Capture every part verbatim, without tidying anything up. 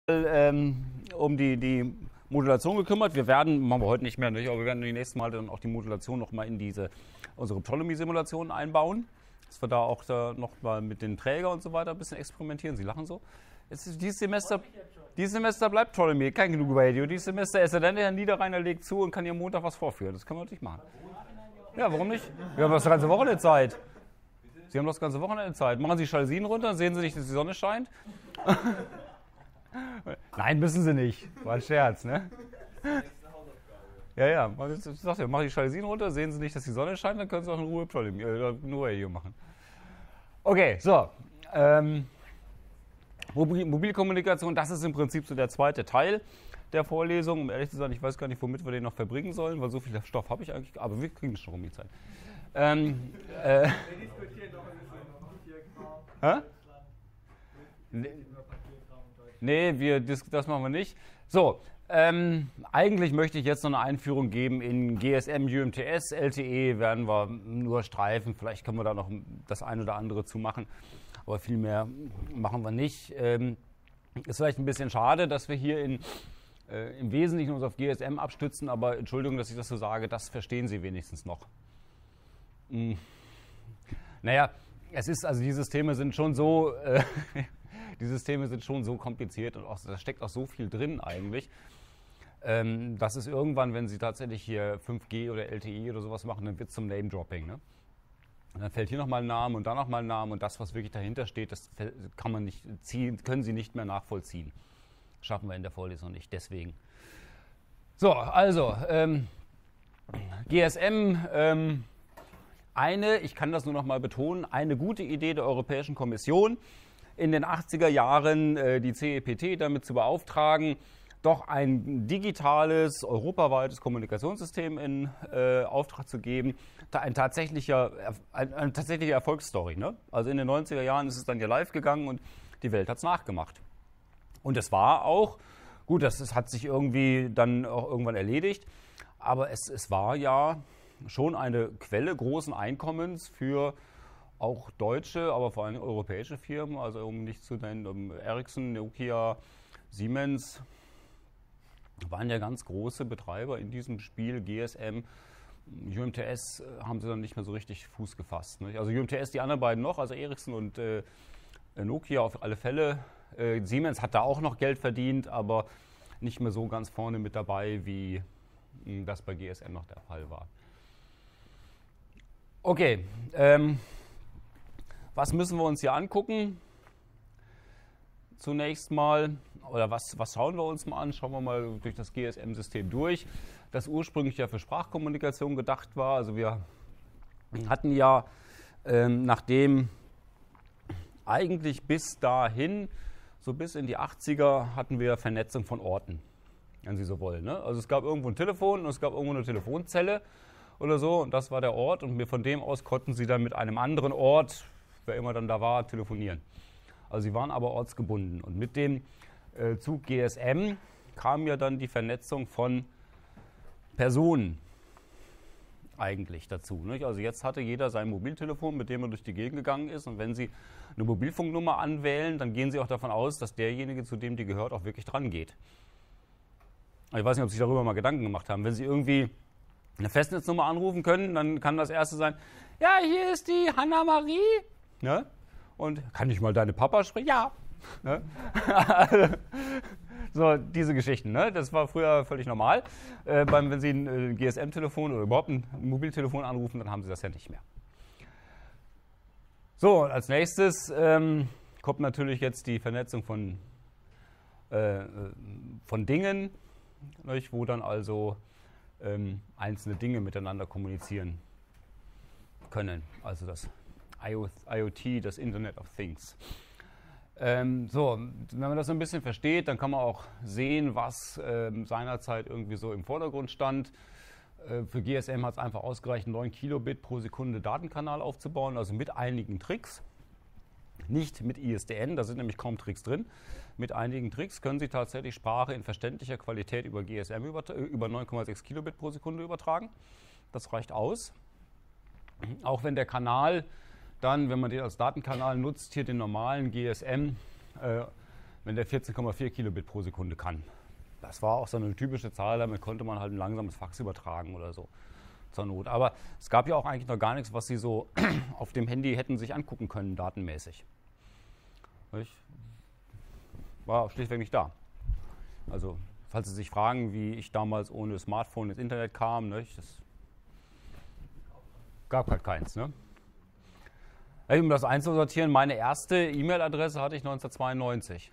ähm, um die, die Modulation gekümmert. Wir werden, machen wir heute nicht mehr, aber wir werden die nächsten Mal dann auch die Modulation nochmal in diese, unsere Ptolemy-Simulation einbauen. Dass wir da auch da nochmal mit den Träger und so weiter ein bisschen experimentieren. Sie lachen so. Es ist, dieses, Semester, dieses Semester bleibt Ptolemy, kein genug Radio. Dieses Semester ist er dann, der Herr Niederrheiner legt zu und kann hier Montag was vorführen. Das können wir natürlich machen. Ja, warum nicht? Wir haben das ganze Wochenende Zeit. Sie haben das ganze Wochenende Zeit. Machen Sie Jalousien runter, sehen Sie nicht, dass die Sonne scheint? Nein, müssen Sie nicht. War ein Scherz, ne? Ja, ja. Ich sag ja, machen die Jalousien runter, sehen Sie nicht, dass die Sonne scheint, dann können Sie auch in Ruhe Ptolemy, äh, nur Radio machen. Okay, so. Ähm, Mobilkommunikation, das ist im Prinzip so der zweite Teil der Vorlesung. Um ehrlich zu sein, ich weiß gar nicht, womit wir den noch verbringen sollen, weil so viel Stoff habe ich eigentlich, aber wir kriegen es schon um die Zeit. Ähm, äh, wir diskutieren noch ein bisschen Hä? Nee, wir, das, das machen wir nicht. So, ähm, eigentlich möchte ich jetzt noch eine Einführung geben in G S M, U M T S, L T E werden wir nur streifen. Vielleicht können wir da noch das eine oder andere zu machen, aber viel mehr machen wir nicht. Ähm, ist vielleicht ein bisschen schade, dass wir hier in, äh, im Wesentlichen uns auf G S M abstützen, aber Entschuldigung, dass ich das so sage, das verstehen Sie wenigstens noch. Hm. Naja, es ist, also die Systeme sind schon so, äh, die Systeme sind schon so kompliziert und auch, da steckt auch so viel drin eigentlich, ähm, dass es irgendwann, wenn Sie tatsächlich hier fünf G oder L T E oder sowas machen, dann wird es zum Name-Dropping. Ne? Und dann fällt hier nochmal ein Name und da nochmal ein Name und das, was wirklich dahinter steht, das kann man nicht ziehen, können Sie nicht mehr nachvollziehen. Schaffen wir in der Vorlesung nicht, deswegen. So, also, ähm, G S M, ähm, eine, ich kann das nur noch mal betonen, eine gute Idee der Europäischen Kommission, in den achtziger Jahren äh, die C E P T damit zu beauftragen, doch ein digitales, europaweites Kommunikationssystem in äh, Auftrag zu geben. Ein tatsächlicher, ein, eine tatsächliche Erfolgsstory. Ne? Also in den neunziger Jahren ist es dann ja live gegangen und die Welt hat es nachgemacht. Und es war auch, gut, das, das hat sich irgendwie dann auch irgendwann erledigt, aber es, es war ja schon eine Quelle großen Einkommens für auch deutsche, aber vor allem europäische Firmen, also um nicht zu nennen, um Ericsson, Nokia, Siemens, waren ja ganz große Betreiber in diesem Spiel. G S M, U M T S haben sie dann nicht mehr so richtig Fuß gefasst. Nicht? Also U M T S, die anderen beiden noch, also Ericsson und äh, Nokia auf alle Fälle. Äh, Siemens hat da auch noch Geld verdient, aber nicht mehr so ganz vorne mit dabei, wie mh, das bei G S M noch der Fall war. Okay, ähm, was müssen wir uns hier angucken? Zunächst mal, oder was, was schauen wir uns mal an? Schauen wir mal durch das G S M-System durch, das ursprünglich ja für Sprachkommunikation gedacht war. Also wir hatten ja, ähm, nachdem eigentlich bis dahin, so bis in die achtziger, hatten wir Vernetzung von Orten, wenn Sie so wollen. Ne? Also es gab irgendwo ein Telefon und es gab irgendwo eine Telefonzelle oder so und das war der Ort und von dem aus konnten Sie dann mit einem anderen Ort, wer immer dann da war, telefonieren. Also sie waren aber ortsgebunden und mit dem äh, Zug G S M kam ja dann die Vernetzung von Personen eigentlich dazu. Nicht? Also jetzt hatte jeder sein Mobiltelefon, mit dem er durch die Gegend gegangen ist und wenn Sie eine Mobilfunknummer anwählen, dann gehen Sie auch davon aus, dass derjenige, zu dem die gehört, auch wirklich dran geht. Ich weiß nicht, ob Sie sich darüber mal Gedanken gemacht haben. Wenn Sie irgendwie eine Festnetznummer anrufen können, dann kann das erste sein, ja, hier ist die Hanna-Marie. Ne? Und kann ich mal deine Papa sprechen? Ja. Ne? So, diese Geschichten, ne? Das war früher völlig normal. Äh, beim, wenn Sie ein äh, G S M-Telefon oder überhaupt ein Mobiltelefon anrufen, dann haben Sie das ja nicht mehr. So, als nächstes ähm, kommt natürlich jetzt die Vernetzung von, äh, von Dingen, nicht? Wo dann also ähm, einzelne Dinge miteinander kommunizieren können. Also das I O T, das Internet of Things. Ähm, so, wenn man das so ein bisschen versteht, dann kann man auch sehen, was ähm, seinerzeit irgendwie so im Vordergrund stand. Äh, für G S M hat es einfach ausgereicht, neun Kilobit pro Sekunde Datenkanal aufzubauen, also mit einigen Tricks. Nicht mit I S D N, da sind nämlich kaum Tricks drin. Mit einigen Tricks können Sie tatsächlich Sprache in verständlicher Qualität über G S M über, über neun Komma sechs Kilobit pro Sekunde übertragen. Das reicht aus. Auch wenn der Kanal dann, wenn man den als Datenkanal nutzt, hier den normalen G S M, äh, wenn der vierzehn Komma vier Kilobit pro Sekunde kann. Das war auch so eine typische Zahl, damit konnte man halt ein langsames Fax übertragen oder so zur Not. Aber es gab ja auch eigentlich noch gar nichts, was Sie so auf dem Handy hätten sich angucken können, datenmäßig. Ich war schlichtweg nicht da. Also, falls Sie sich fragen, wie ich damals ohne Smartphone ins Internet kam, ne, das gab halt keins. Ne? Um das einzusortieren, meine erste E-Mail-Adresse hatte ich neunzehnhundertzweiundneunzig.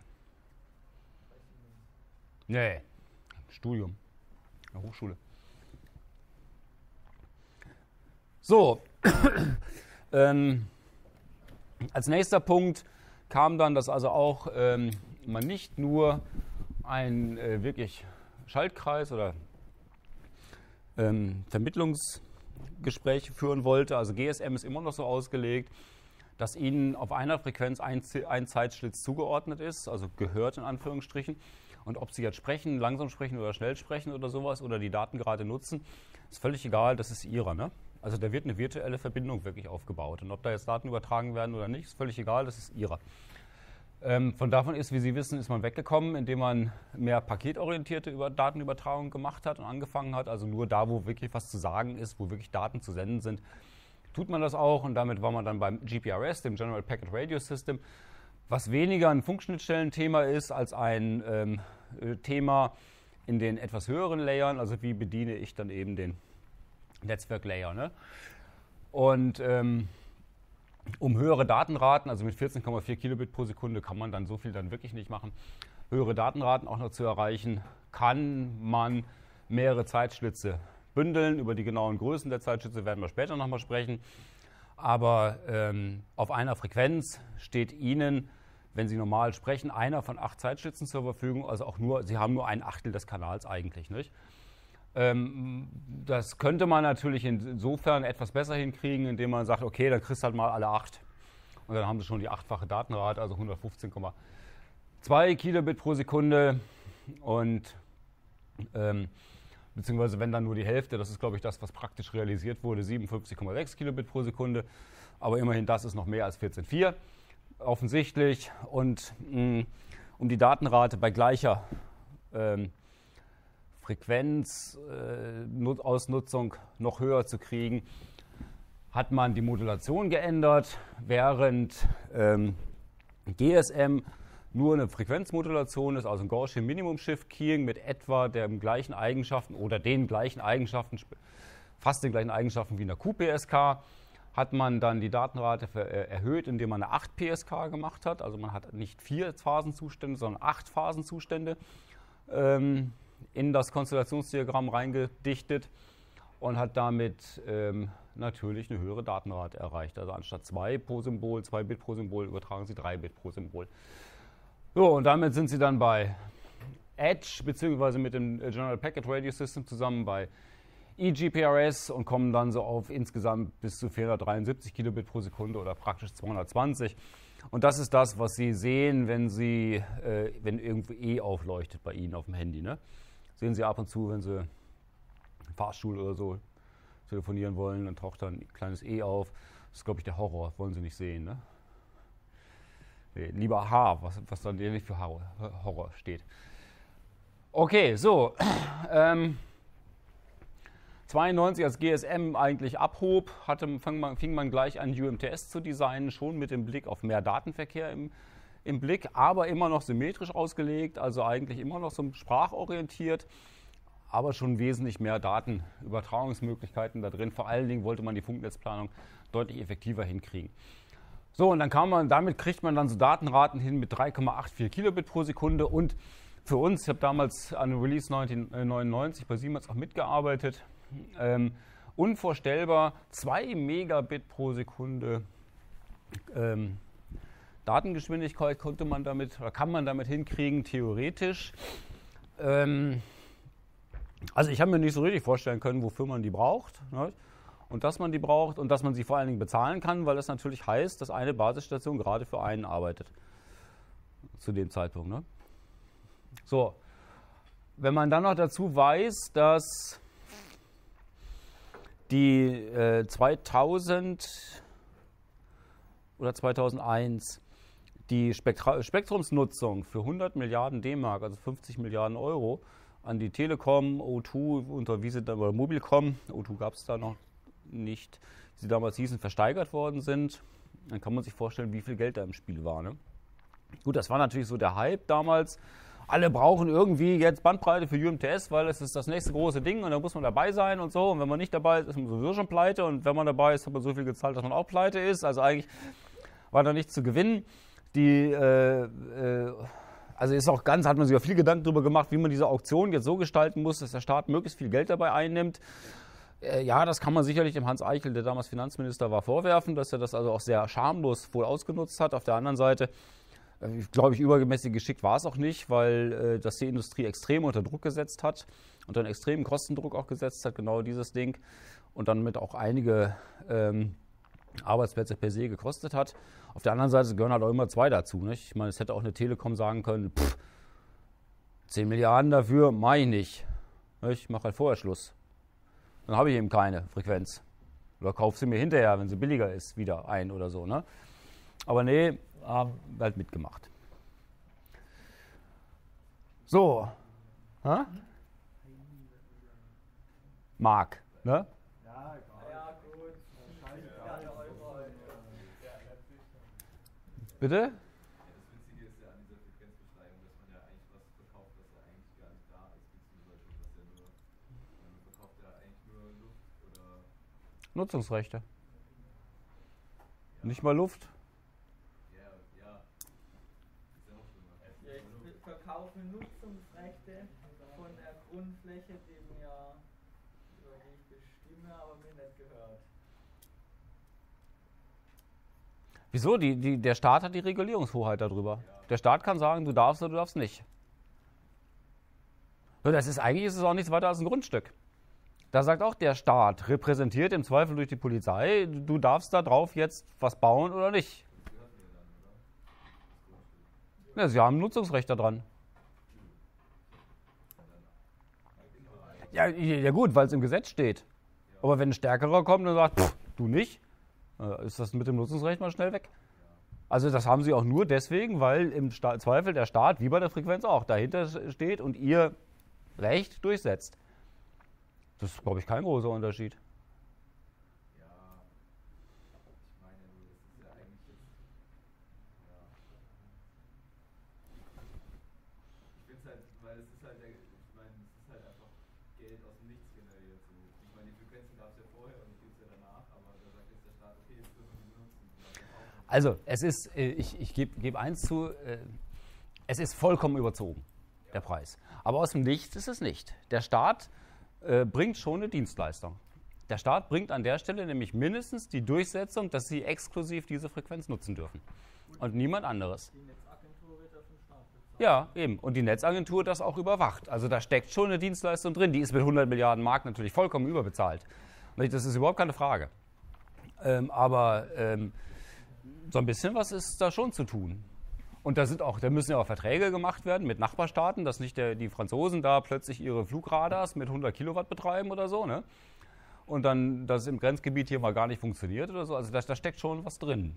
Nee, Studium, eine Hochschule. So, ähm, als nächster Punkt kam dann, dass also auch ähm, man nicht nur ein äh, wirklich Schaltkreis oder ähm, Vermittlungsgespräche führen wollte. Also G S M ist immer noch so ausgelegt, dass Ihnen auf einer Frequenz ein, ein Zeitschlitz zugeordnet ist, also gehört in Anführungsstrichen. Und ob Sie jetzt sprechen, langsam sprechen oder schnell sprechen oder sowas oder die Daten gerade nutzen, ist völlig egal, das ist Ihrer. Ne? Also da wird eine virtuelle Verbindung wirklich aufgebaut. Und ob da jetzt Daten übertragen werden oder nicht, ist völlig egal, das ist Ihrer. Ähm, von davon ist, wie Sie wissen, ist man weggekommen, indem man mehr paketorientierte Über Datenübertragung gemacht hat und angefangen hat. Also nur da, wo wirklich was zu sagen ist, wo wirklich Daten zu senden sind, tut man das auch. Und damit war man dann beim G P R S, dem General Packet Radio System, was weniger ein Funkschnittstellenthema ist als ein ähm, Thema in den etwas höheren Layern. Also wie bediene ich dann eben den Netzwerklayer. Ne? Und ähm, um höhere Datenraten, also mit vierzehn Komma vier Kilobit pro Sekunde kann man dann so viel dann wirklich nicht machen, höhere Datenraten auch noch zu erreichen, kann man mehrere Zeitschlitze bündeln. Über die genauen Größen der Zeitschlitze werden wir später nochmal sprechen. Aber ähm, auf einer Frequenz steht Ihnen, wenn Sie normal sprechen, einer von acht Zeitschlitzen zur Verfügung. Also auch nur, Sie haben nur ein Achtel des Kanals eigentlich, nicht? Ähm, das könnte man natürlich insofern etwas besser hinkriegen, indem man sagt, okay, dann kriegst du halt mal alle acht. Und dann haben Sie schon die achtfache Datenrate, also hundertfünfzehn Komma zwei Kilobit pro Sekunde. Und ähm, beziehungsweise wenn dann nur die Hälfte, das ist glaube ich das, was praktisch realisiert wurde, siebenundfünfzig Komma sechs Kilobit pro Sekunde. Aber immerhin das ist noch mehr als vierzehn Komma vier, offensichtlich. Und mh, um die Datenrate bei gleicher ähm, Frequenzausnutzung äh, noch höher zu kriegen, hat man die Modulation geändert, während ähm, G S M nur eine Frequenzmodulation ist, also ein Gaussian Minimum Shift Keying mit etwa den gleichen Eigenschaften oder den gleichen Eigenschaften, fast den gleichen Eigenschaften wie in der Q P S K, hat man dann die Datenrate für, äh, erhöht, indem man eine acht P S K gemacht hat. Also man hat nicht vier Phasenzustände, sondern acht Phasenzustände ähm, in das Konstellationsdiagramm reingedichtet und hat damit ähm, natürlich eine höhere Datenrate erreicht. Also anstatt zwei pro Symbol, zwei Bit pro Symbol, übertragen Sie drei Bit pro Symbol. So, und damit sind Sie dann bei Edge bzw. mit dem General Packet Radio System zusammen bei E G P R S und kommen dann so auf insgesamt bis zu vierhundertdreiundsiebzig Kilobit pro Sekunde oder praktisch zweihundertzwanzig. Und das ist das, was Sie sehen, wenn Sie, äh, wenn irgendwo E aufleuchtet bei Ihnen auf dem Handy. Ne? Sehen Sie ab und zu, wenn Sie im Fahrstuhl oder so telefonieren wollen, dann taucht dann ein kleines E auf. Das ist, glaube ich, der Horror. Wollen Sie nicht sehen, ne? Nee, lieber H, was, was dann nicht für Horror steht. Okay, so. Ähm, zweiundneunzig, als G S M eigentlich abhob, hatte, fing, man, fing man gleich an, U M T S zu designen, schon mit dem Blick auf mehr Datenverkehr im, im Blick, aber immer noch symmetrisch ausgelegt, also eigentlich immer noch so sprachorientiert, aber schon wesentlich mehr Datenübertragungsmöglichkeiten da drin. Vor allen Dingen wollte man die Funknetzplanung deutlich effektiver hinkriegen. So, und dann kam man, damit kriegt man dann so Datenraten hin mit drei Komma achtzig Kilobit pro Sekunde. Und für uns, ich habe damals an Release neunzehnhundertneunundneunzig bei Siemens auch mitgearbeitet, ähm, unvorstellbar, zwei Megabit pro Sekunde ähm, Datengeschwindigkeit konnte man damit, oder kann man damit hinkriegen, theoretisch. Ähm, also ich habe mir nicht so richtig vorstellen können, wofür man die braucht. Ne? Und dass man die braucht und dass man sie vor allen Dingen bezahlen kann, weil das natürlich heißt, dass eine Basisstation gerade für einen arbeitet. Zu dem Zeitpunkt. Ne? So, wenn man dann noch dazu weiß, dass die äh, zweitausend oder zweitausendeins die Spektra Spektrumsnutzung für hundert Milliarden D-Mark, also fünfzig Milliarden Euro, an die Telekom, O zwei unter wie sie da, oder Mobilcom, O zwei gab es da noch nicht, wie sie damals hießen, versteigert worden sind, dann kann man sich vorstellen, wie viel Geld da im Spiel war. Ne? Gut, das war natürlich so der Hype damals. Alle brauchen irgendwie jetzt Bandbreite für U M T S, weil es ist das nächste große Ding und da muss man dabei sein und so. Und wenn man nicht dabei ist, ist man sowieso schon pleite. Und wenn man dabei ist, hat man so viel gezahlt, dass man auch pleite ist. Also eigentlich war da nichts zu gewinnen. Die, äh, äh, also ist auch ganz, hat man sich auch viel Gedanken darüber gemacht, wie man diese Auktion jetzt so gestalten muss, dass der Staat möglichst viel Geld dabei einnimmt. Äh, ja, das kann man sicherlich dem Hans Eichel, der damals Finanzminister war, vorwerfen, dass er das also auch sehr schamlos wohl ausgenutzt hat. Auf der anderen Seite, glaube ich, übermäßig geschickt war es auch nicht, weil äh, das die Industrie extrem unter Druck gesetzt hat, unter einen extremen Kostendruck auch gesetzt hat, genau dieses Ding, und dann mit auch einige ähm, Arbeitsplätze per se gekostet hat. Auf der anderen Seite gehören halt auch immer zwei dazu. Nicht? Ich meine, es hätte auch eine Telekom sagen können, pff, zehn Milliarden dafür, mache ich nicht. Ich mache halt vorher Schluss. Dann habe ich eben keine Frequenz. Oder kaufe sie mir hinterher, wenn sie billiger ist, wieder ein oder so. Ne? Aber nee, haben halt mitgemacht. So. Hä? Mark, ne? Bitte? Ja, das Witzige ist ja an dieser Frequenzbeschreibung, dass man ja eigentlich was verkauft, was ja eigentlich gar nicht da ist, beziehungsweise was ja nur, man verkauft ja eigentlich nur Luft oder... Nutzungsrechte. Ja. Nicht mal Luft. Ja, ja. Ist ja noch schlimmer. Ja, ich verkaufe Nutzungsrechte von der Grundfläche, die mir, über die ich bestimme, aber mir nicht gehört. Wieso? Die, die, der Staat hat die Regulierungshoheit darüber. Der Staat kann sagen, du darfst oder du darfst nicht. So, das ist, eigentlich ist es auch nichts weiter als ein Grundstück. Da sagt auch der Staat, repräsentiert im Zweifel durch die Polizei, du darfst da drauf jetzt was bauen oder nicht. Ja, sie haben ein Nutzungsrecht daran. Ja, ja gut, weil es im Gesetz steht. Aber wenn ein Stärkerer kommt und sagt, pff, du nicht, ist das mit dem Nutzungsrecht mal schnell weg. Also das haben sie auch nur deswegen, weil im Sta- Zweifel der Staat, wie bei der Frequenz auch, dahinter steht und ihr Recht durchsetzt. Das ist, glaube ich, kein großer Unterschied. Ja, ich meine nur, das ist ja eigentlich jetzt... Ja. Ich finde es halt, weil es ist halt, der, ich meine, es ist halt einfach Geld aus dem Nichts generiert. So. Ich meine, die Frequenzen gab es ja vorher und die gibt es ja danach, aber da sagt jetzt der Staat, okay, jetzt dürfen wir die benutzen. Also, es ist, ich, ich gebe geb eins zu, es ist vollkommen überzogen, der Preis. Aber aus dem Nichts ist es nicht. Der Staat äh, bringt schon eine Dienstleistung. Der Staat bringt an der Stelle nämlich mindestens die Durchsetzung, dass sie exklusiv diese Frequenz nutzen dürfen. Und niemand anderes. Die Netzagentur wird auf den Staat bezahlt. Ja, eben. Und die Netzagentur das auch überwacht. Also da steckt schon eine Dienstleistung drin. Die ist mit hundert Milliarden Mark natürlich vollkommen überbezahlt. Das ist überhaupt keine Frage. Ähm, aber ähm, so ein bisschen was ist da schon zu tun. Und da, sind auch, da müssen ja auch Verträge gemacht werden mit Nachbarstaaten, dass nicht der, die Franzosen da plötzlich ihre Flugradars mit hundert Kilowatt betreiben oder so. Ne? Und dann, dass es im Grenzgebiet hier mal gar nicht funktioniert oder so. Also da, da steckt schon was drin.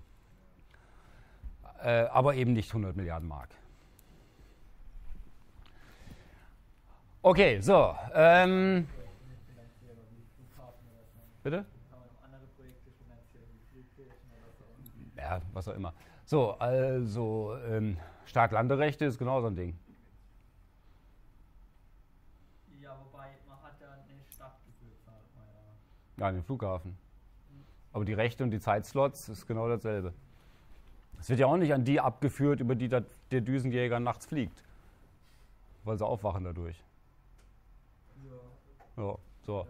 Äh, aber eben nicht hundert Milliarden Mark. Okay, so. Ähm, bitte? Ja, was auch immer. So, also ähm, Staat-Lande-Rechte ist genau so ein Ding. Ja, wobei man hat ja eine Stadtgebühr, zahlt man ja. Ja, den Flughafen. Aber die Rechte und die Zeitslots ist genau dasselbe. Es wird ja auch nicht an die abgeführt, über die der, der Düsenjäger nachts fliegt. Weil sie aufwachen dadurch. Ja. Ja, so.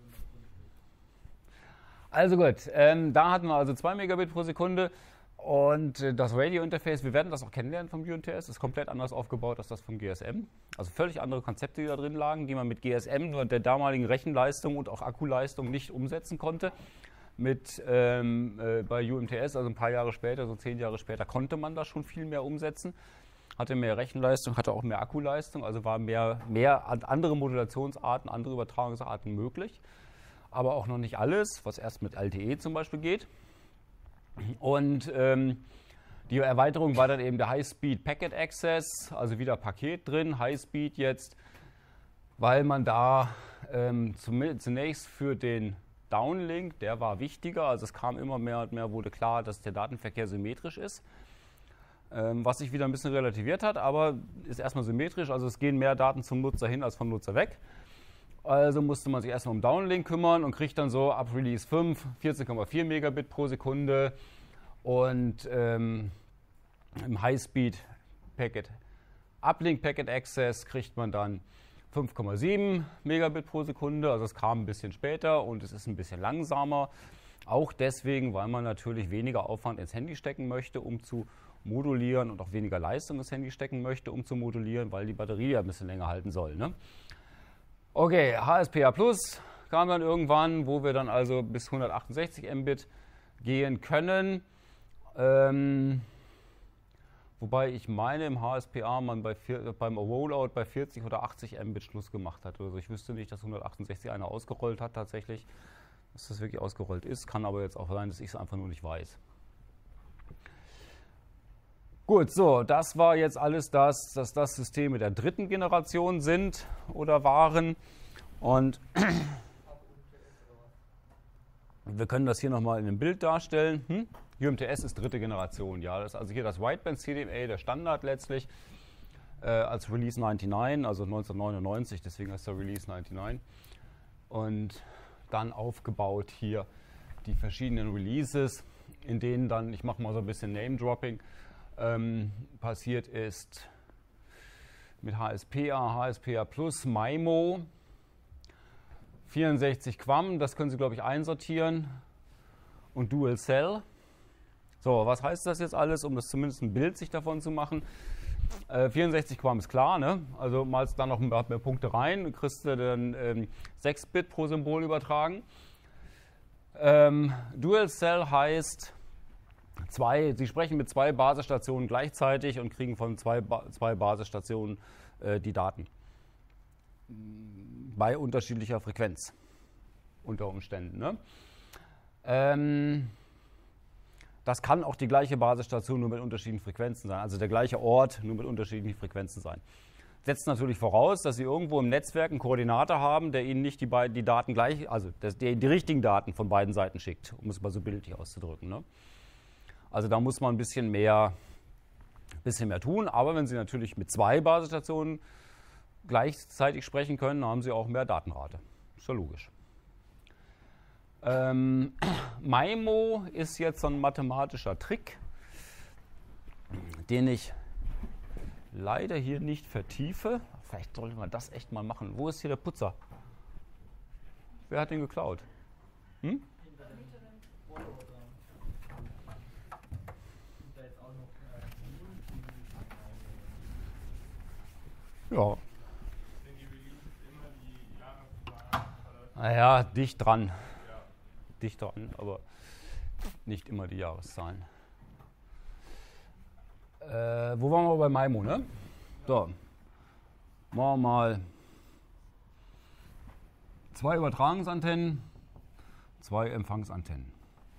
Also gut, ähm, da hatten wir also zwei Megabit pro Sekunde. Und äh, das Radio-Interface, wir werden das auch kennenlernen vom U M T S, ist komplett anders aufgebaut als das vom G S M. Also völlig andere Konzepte, die da drin lagen, die man mit G S M nur der damaligen Rechenleistung und auch Akkuleistung nicht umsetzen konnte. Mit ähm, äh, bei U M T S, also ein paar Jahre später, so zehn Jahre später, konnte man da schon viel mehr umsetzen. Hatte mehr Rechenleistung, hatte auch mehr Akkuleistung, also war mehr, mehr andere Modulationsarten, andere Übertragungsarten möglich. Aber auch noch nicht alles, was erst mit L T E zum Beispiel geht. Und ähm, Die Erweiterung war dann eben der High-Speed Packet Access, also wieder Paket drin, High-Speed jetzt, weil man da ähm, zunächst für den Downlink, der war wichtiger, also es kam immer mehr und mehr, wurde klar, dass der Datenverkehr symmetrisch ist, ähm, was sich wieder ein bisschen relativiert hat, aber ist erstmal symmetrisch, also es gehen mehr Daten zum Nutzer hin als vom Nutzer weg. Also musste man sich erstmal um Downlink kümmern und kriegt dann so ab Release fünf vierzehn Komma vier Megabit pro Sekunde und ähm, im High-Speed Packet Uplink Packet Access kriegt man dann fünf Komma sieben Megabit pro Sekunde, also es kam ein bisschen später und es ist ein bisschen langsamer. Auch deswegen, weil man natürlich weniger Aufwand ins Handy stecken möchte, um zu modulieren und auch weniger Leistung ins Handy stecken möchte, um zu modulieren, weil die Batterie ja ein bisschen länger halten soll. Ne? Okay, H S P A Plus kam dann irgendwann, wo wir dann also bis hundertachtundsechzig Mbit gehen können. Ähm, wobei ich meine, im H S P A man bei vier, beim Rollout bei vierzig oder achtzig Mbit Schluss gemacht hat. Also ich wüsste nicht, dass hundertachtundsechzig einer ausgerollt hat tatsächlich, dass das wirklich ausgerollt ist. Kann aber jetzt auch sein, dass ich es einfach nur nicht weiß. Gut, so, das war jetzt alles das, dass das Systeme der dritten Generation sind oder waren. Und wir können das hier nochmal in einem Bild darstellen. Hm? U M T S ist dritte Generation, ja. Das ist also hier das Wideband C D M A, der Standard letztlich, äh, als Release neunundneunzig, also neunzehnhundertneunundneunzig, deswegen heißt der Release neunundneunzig. Und dann aufgebaut hier die verschiedenen Releases, in denen dann, ich mache mal so ein bisschen Name-Dropping, Ähm, passiert ist mit H S P A, H S P A Plus, MIMO, vierundsechzig Quam, das können Sie, glaube ich, einsortieren, und Dual Cell. So, was heißt das jetzt alles, um das zumindest ein Bild sich davon zu machen? Äh, vierundsechzig Quam ist klar, ne? Also malst da noch ein paar mehr Punkte rein, kriegst du dann ähm, sechs Bit pro Symbol übertragen. Ähm, Dual Cell heißt, Zwei, Sie sprechen mit zwei Basisstationen gleichzeitig und kriegen von zwei, ba zwei Basisstationen äh, die Daten. Bei unterschiedlicher Frequenz unter Umständen. Ne? Ähm, das kann auch die gleiche Basisstation nur mit unterschiedlichen Frequenzen sein. Also der gleiche Ort nur mit unterschiedlichen Frequenzen sein. Setzt natürlich voraus, dass Sie irgendwo im Netzwerk einen Koordinator haben, der Ihnen nicht die, die Daten gleich, also der die richtigen Daten von beiden Seiten schickt, um es mal so bildlich auszudrücken. Ne? Also da muss man ein bisschen mehr, bisschen mehr tun, aber wenn Sie natürlich mit zwei Basisstationen gleichzeitig sprechen können, haben Sie auch mehr Datenrate. Ist ja logisch. Ähm, MIMO ist jetzt so ein mathematischer Trick, den ich leider hier nicht vertiefe. Vielleicht sollte man das echt mal machen. Wo ist hier der Putzer? Wer hat den geklaut? Hm? Ja. Naja, dicht dran. Dicht dran, aber nicht immer die Jahreszahlen. Äh, wo waren wir bei MIMO, ne? So. Machen wir mal zwei Übertragungsantennen, zwei Empfangsantennen.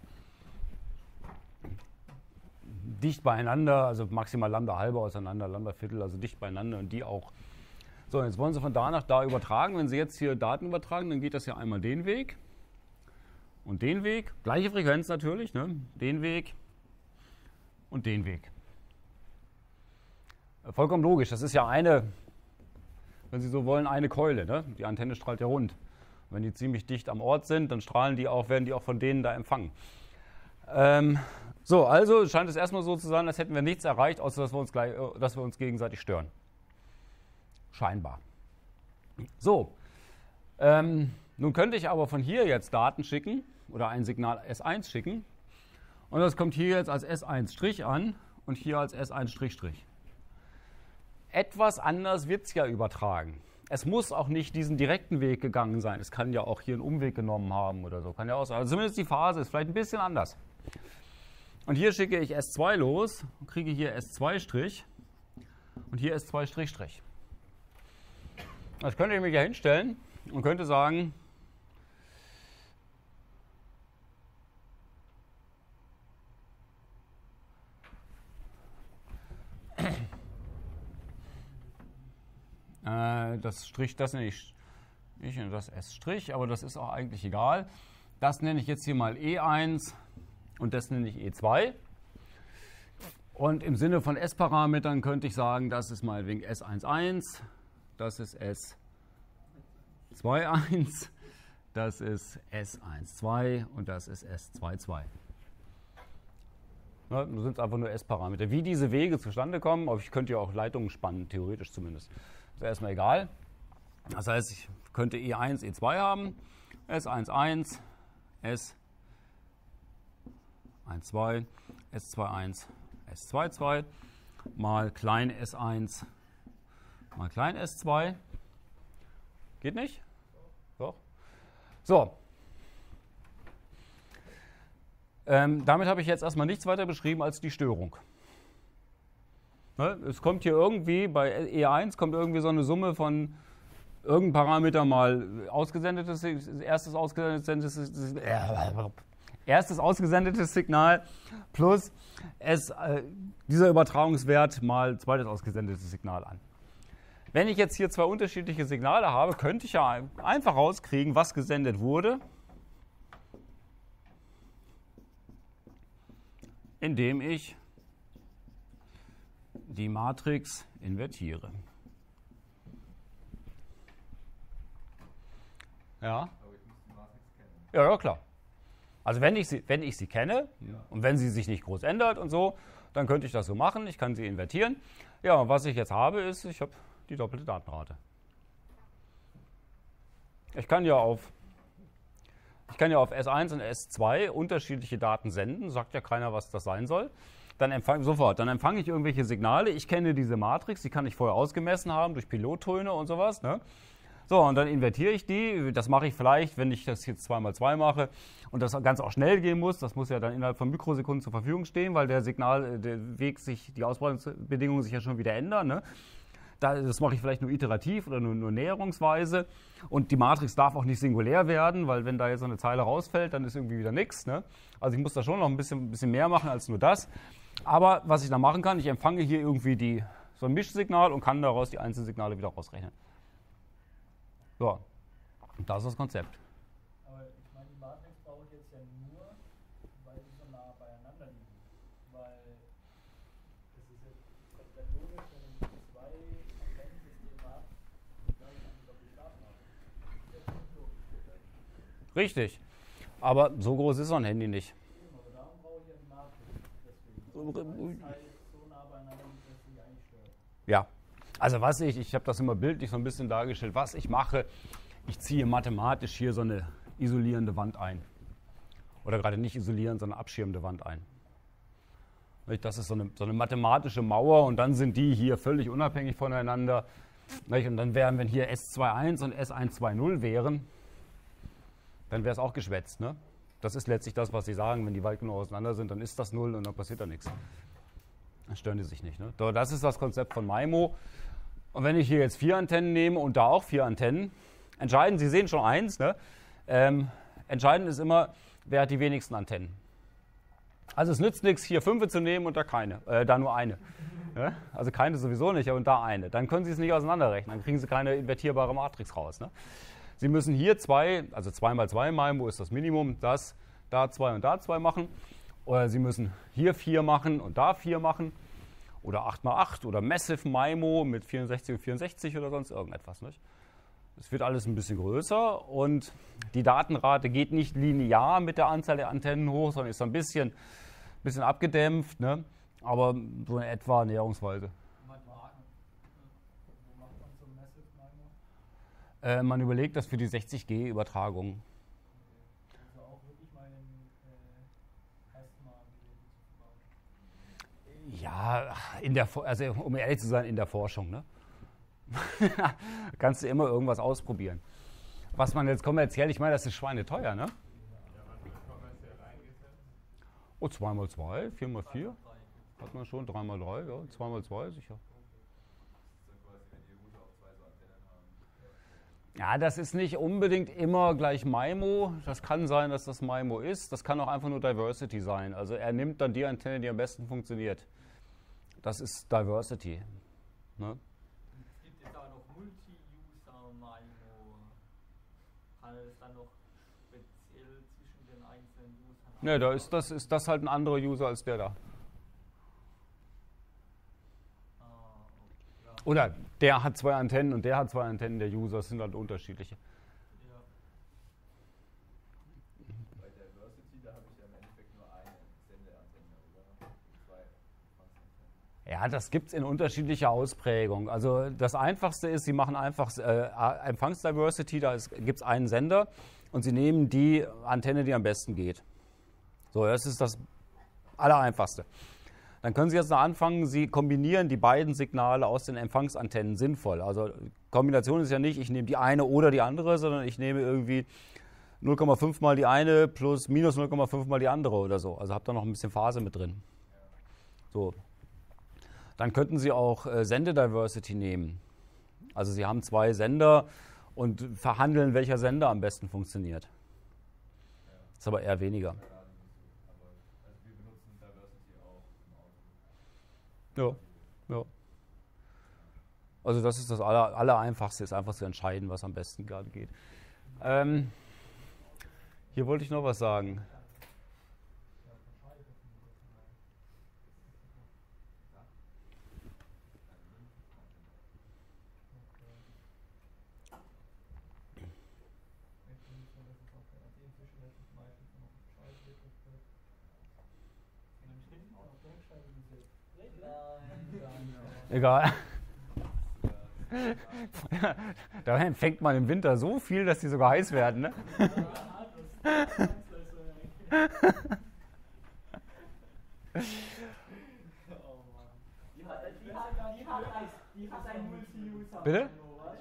Dicht beieinander, also maximal Lambda halbe auseinander, Lambda Viertel, also dicht beieinander und die auch. So, jetzt wollen Sie von da nach da übertragen. Wenn Sie jetzt hier Daten übertragen, dann geht das ja einmal den Weg und den Weg. Gleiche Frequenz natürlich, ne? Den Weg und den Weg. Vollkommen logisch, das ist ja eine, wenn Sie so wollen, eine Keule. Ne? Die Antenne strahlt ja rund. Wenn die ziemlich dicht am Ort sind, dann strahlen die auch, werden die auch von denen da empfangen. Ähm, so, also scheint es erstmal so zu sein, als hätten wir nichts erreicht, außer dass wir uns, gleich, dass wir uns gegenseitig stören. Scheinbar. So, ähm, nun könnte ich aber von hier jetzt Daten schicken oder ein Signal S eins schicken und das kommt hier jetzt als S eins' an und hier als S eins'. Etwas anders wird es ja übertragen. Es muss auch nicht diesen direkten Weg gegangen sein. Es kann ja auch hier einen Umweg genommen haben oder so. Kann ja auch sein. Also zumindest die Phase ist vielleicht ein bisschen anders. Und hier schicke ich S zwei los und kriege hier S zwei' und hier S zwei'. Das könnte ich mich ja hinstellen und könnte sagen, Äh, das Strich, das nenne ich, ich nenne das S', aber das ist auch eigentlich egal. Das nenne ich jetzt hier mal E eins und das nenne ich E zwei. Und im Sinne von S-Parametern könnte ich sagen, das ist meinetwegen S eins eins, das ist S zwei eins, das ist S eins zwei und das ist S zwei zwei. Ne, das sind einfach nur S-Parameter. Wie diese Wege zustande kommen, aber ich könnte ja auch Leitungen spannen, theoretisch zumindest. Das ist erstmal egal. Das heißt, ich könnte E eins, E zwei haben, S eins eins, S eins zwei, S zwei eins, S zwei zwei, mal klein S eins, mal klein S zwei. Geht nicht? Doch. So. Ähm, damit habe ich jetzt erstmal nichts weiter beschrieben als die Störung. Ne? Es kommt hier irgendwie, bei E eins kommt irgendwie so eine Summe von irgendeinem Parameter mal ausgesendetes, erstes ausgesendetes, äh, erstes ausgesendetes Signal plus es, äh, dieser Übertragungswert mal zweites ausgesendetes Signal an. Wenn ich jetzt hier zwei unterschiedliche Signale habe, könnte ich ja einfach rauskriegen, was gesendet wurde, indem ich die Matrix invertiere. Ja? Aber ich muss die Matrix kennen. Ja, ja, klar. Also wenn ich sie, wenn ich sie kenne und wenn sie sich nicht groß ändert und so, dann könnte ich das so machen. Ich kann sie invertieren. Ja, und was ich jetzt habe, ist, ich habe die doppelte Datenrate. Ich kann ja auf, ich kann ja auf S eins und S zwei unterschiedliche Daten senden. Sagt ja keiner, was das sein soll. Dann empfange sofort. Dann empfange ich irgendwelche Signale. Ich kenne diese Matrix, die kann ich vorher ausgemessen haben durch Pilottöne und sowas. Ne? So, und dann invertiere ich die. Das mache ich vielleicht, wenn ich das jetzt zwei mal zwei mache und das Ganze auch schnell gehen muss. Das muss ja dann innerhalb von Mikrosekunden zur Verfügung stehen, weil der Signal, der Weg sich, die Ausbreitungsbedingungen sich ja schon wieder ändern. Ne? Das mache ich vielleicht nur iterativ oder nur, nur näherungsweise. Und die Matrix darf auch nicht singulär werden, weil wenn da jetzt so eine Zeile rausfällt, dann ist irgendwie wieder nichts. Ne? Also ich muss da schon noch ein bisschen, ein bisschen mehr machen als nur das. Aber was ich da machen kann, ich empfange hier irgendwie die, so ein Mischsignal und kann daraus die einzelnen Signale wieder rausrechnen. So, und das ist das Konzept. Aber ich meine, die Matrix brauche ich jetzt ja nur, weil die so nah beieinander liegen. Weil es ist jetzt komplett logisch, wenn ich zwei Antennensysteme habe, dann kann ich doch die Daten haben. Das ist jetzt logisch. Richtig. Aber so groß ist so ein Handy nicht. Aber darum brauche ich ja die Matrix. Deswegen. Weil es halt so nah beieinander liegt, dass sie eigentlich stört. Ja. Also was ich, ich habe das immer bildlich so ein bisschen dargestellt, was ich mache, ich ziehe mathematisch hier so eine isolierende Wand ein. Oder gerade nicht isolierend, sondern abschirmende Wand ein. Das ist so eine, so eine mathematische Mauer und dann sind die hier völlig unabhängig voneinander. Und dann wären, wenn hier S zwei eins und S eins zwei null wären, dann wäre es auch geschwätzt. Ne? Das ist letztlich das, was Sie sagen, wenn die weit genug auseinander sind, dann ist das null und dann passiert da nichts. Dann stören die sich nicht. Ne? Das ist das Konzept von MIMO. Und wenn ich hier jetzt vier Antennen nehme und da auch vier Antennen, entscheidend, Sie sehen schon eins, ne? ähm, entscheidend ist immer, wer hat die wenigsten Antennen. Also es nützt nichts, hier fünf zu nehmen und da keine, äh, da nur eine. Ne? Also keine sowieso nicht, und da eine. Dann können Sie es nicht auseinanderrechnen, dann kriegen Sie keine invertierbare Matrix raus. Ne? Sie müssen hier zwei, also zwei mal zwei MIMO ist das Minimum, das, da zwei und da zwei machen. Oder Sie müssen hier vier machen und da vier machen. Oder acht mal acht oder Massive MIMO mit vierundsechzig und vierundsechzig oder sonst irgendetwas. Nicht? Es wird alles ein bisschen größer und die Datenrate geht nicht linear mit der Anzahl der Antennen hoch, sondern ist so ein bisschen, bisschen abgedämpft, ne? Aber so in etwa näherungsweise. Wo macht man so Massive MIMO? Äh, man überlegt das für die sechzig G Übertragung. Also auch wirklich mal in äh, Plasma-Geräte zu verbauen. Ja, in der, also um ehrlich zu sein, in der Forschung. Ne? Kannst du immer irgendwas ausprobieren. Was man jetzt kommerziell, ich meine, das ist schweineteuer, ne? Oh, zwei mal zwei, vier mal vier. Hat man schon, drei mal drei, ja, zwei mal zwei, sicher. Ja, das ist nicht unbedingt immer gleich MIMO. Das kann sein, dass das MIMO ist. Das kann auch einfach nur Diversity sein. Also er nimmt dann die Antenne, die am besten funktioniert. Das ist Diversity. Ne? Es gibt jetzt aber noch Multi-User-Antennen, MIMO, kann er das dann noch speziell zwischen den einzelnen Usern? Ne, da ist das, ist das halt ein anderer User als der da. Ah, okay. Ja. Oder der hat zwei Antennen und der hat zwei Antennen, der User sind halt unterschiedliche. Ja. Bei Diversity, da habe ich ja im Endeffekt nur eine Sendeantenne oder zwei Empfangsantennen. Ja, das gibt es in unterschiedlicher Ausprägung. Also das Einfachste ist, Sie machen einfach äh, Empfangsdiversity, da gibt es einen Sender und Sie nehmen die Antenne, die am besten geht. So, das ist das Allereinfachste. Dann können Sie jetzt noch anfangen, Sie kombinieren die beiden Signale aus den Empfangsantennen sinnvoll. Also Kombination ist ja nicht, ich nehme die eine oder die andere, sondern ich nehme irgendwie null Komma fünf mal die eine plus minus null Komma fünf mal die andere oder so. Also habt da noch ein bisschen Phase mit drin. So. Dann könnten Sie auch äh, Sendediversity nehmen. Also Sie haben zwei Sender und verhandeln, welcher Sender am besten funktioniert. Das ist aber eher weniger. Also wir benutzen Diversity auch im Auto. Ja, ja. Also das ist das aller, Allereinfachste, ist einfach zu entscheiden, was am besten gerade geht. Ähm, hier wollte ich noch was sagen. Egal. Da empfängt man im Winter so viel, dass die sogar heiß werden. Ne? Bitte?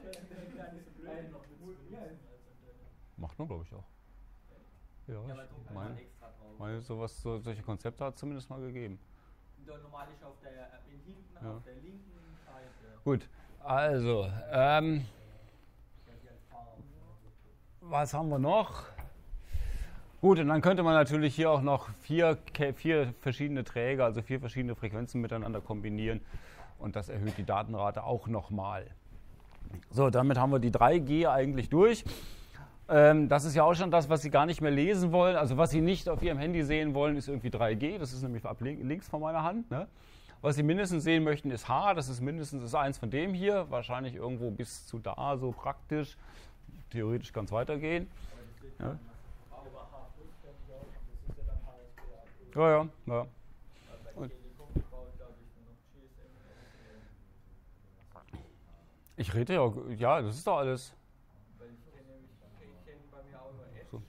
Macht man, glaube ich, auch. Ja, ich meine, meine sowas, so, solche Konzepte hat es zumindest mal gegeben. Normal ist auf der, in hinten, Ja. auf der linken Seite. Gut, also, ähm, was haben wir noch? Gut, und dann könnte man natürlich hier auch noch vier, vier verschiedene Träger, also vier verschiedene Frequenzen miteinander kombinieren und das erhöht die Datenrate auch nochmal. So, damit haben wir die drei G eigentlich durch. Ähm, das ist ja auch schon das, was Sie gar nicht mehr lesen wollen. Also was Sie nicht auf Ihrem Handy sehen wollen, ist irgendwie drei G. Das ist nämlich ab links von meiner Hand. Ne? Was Sie mindestens sehen möchten, ist H. Das ist mindestens ist eins von dem hier. Wahrscheinlich irgendwo bis zu da, so praktisch. Theoretisch kann es weitergehen. Ja. Ja, ja, ja. Und ich rede ja, ja, das ist doch alles. So.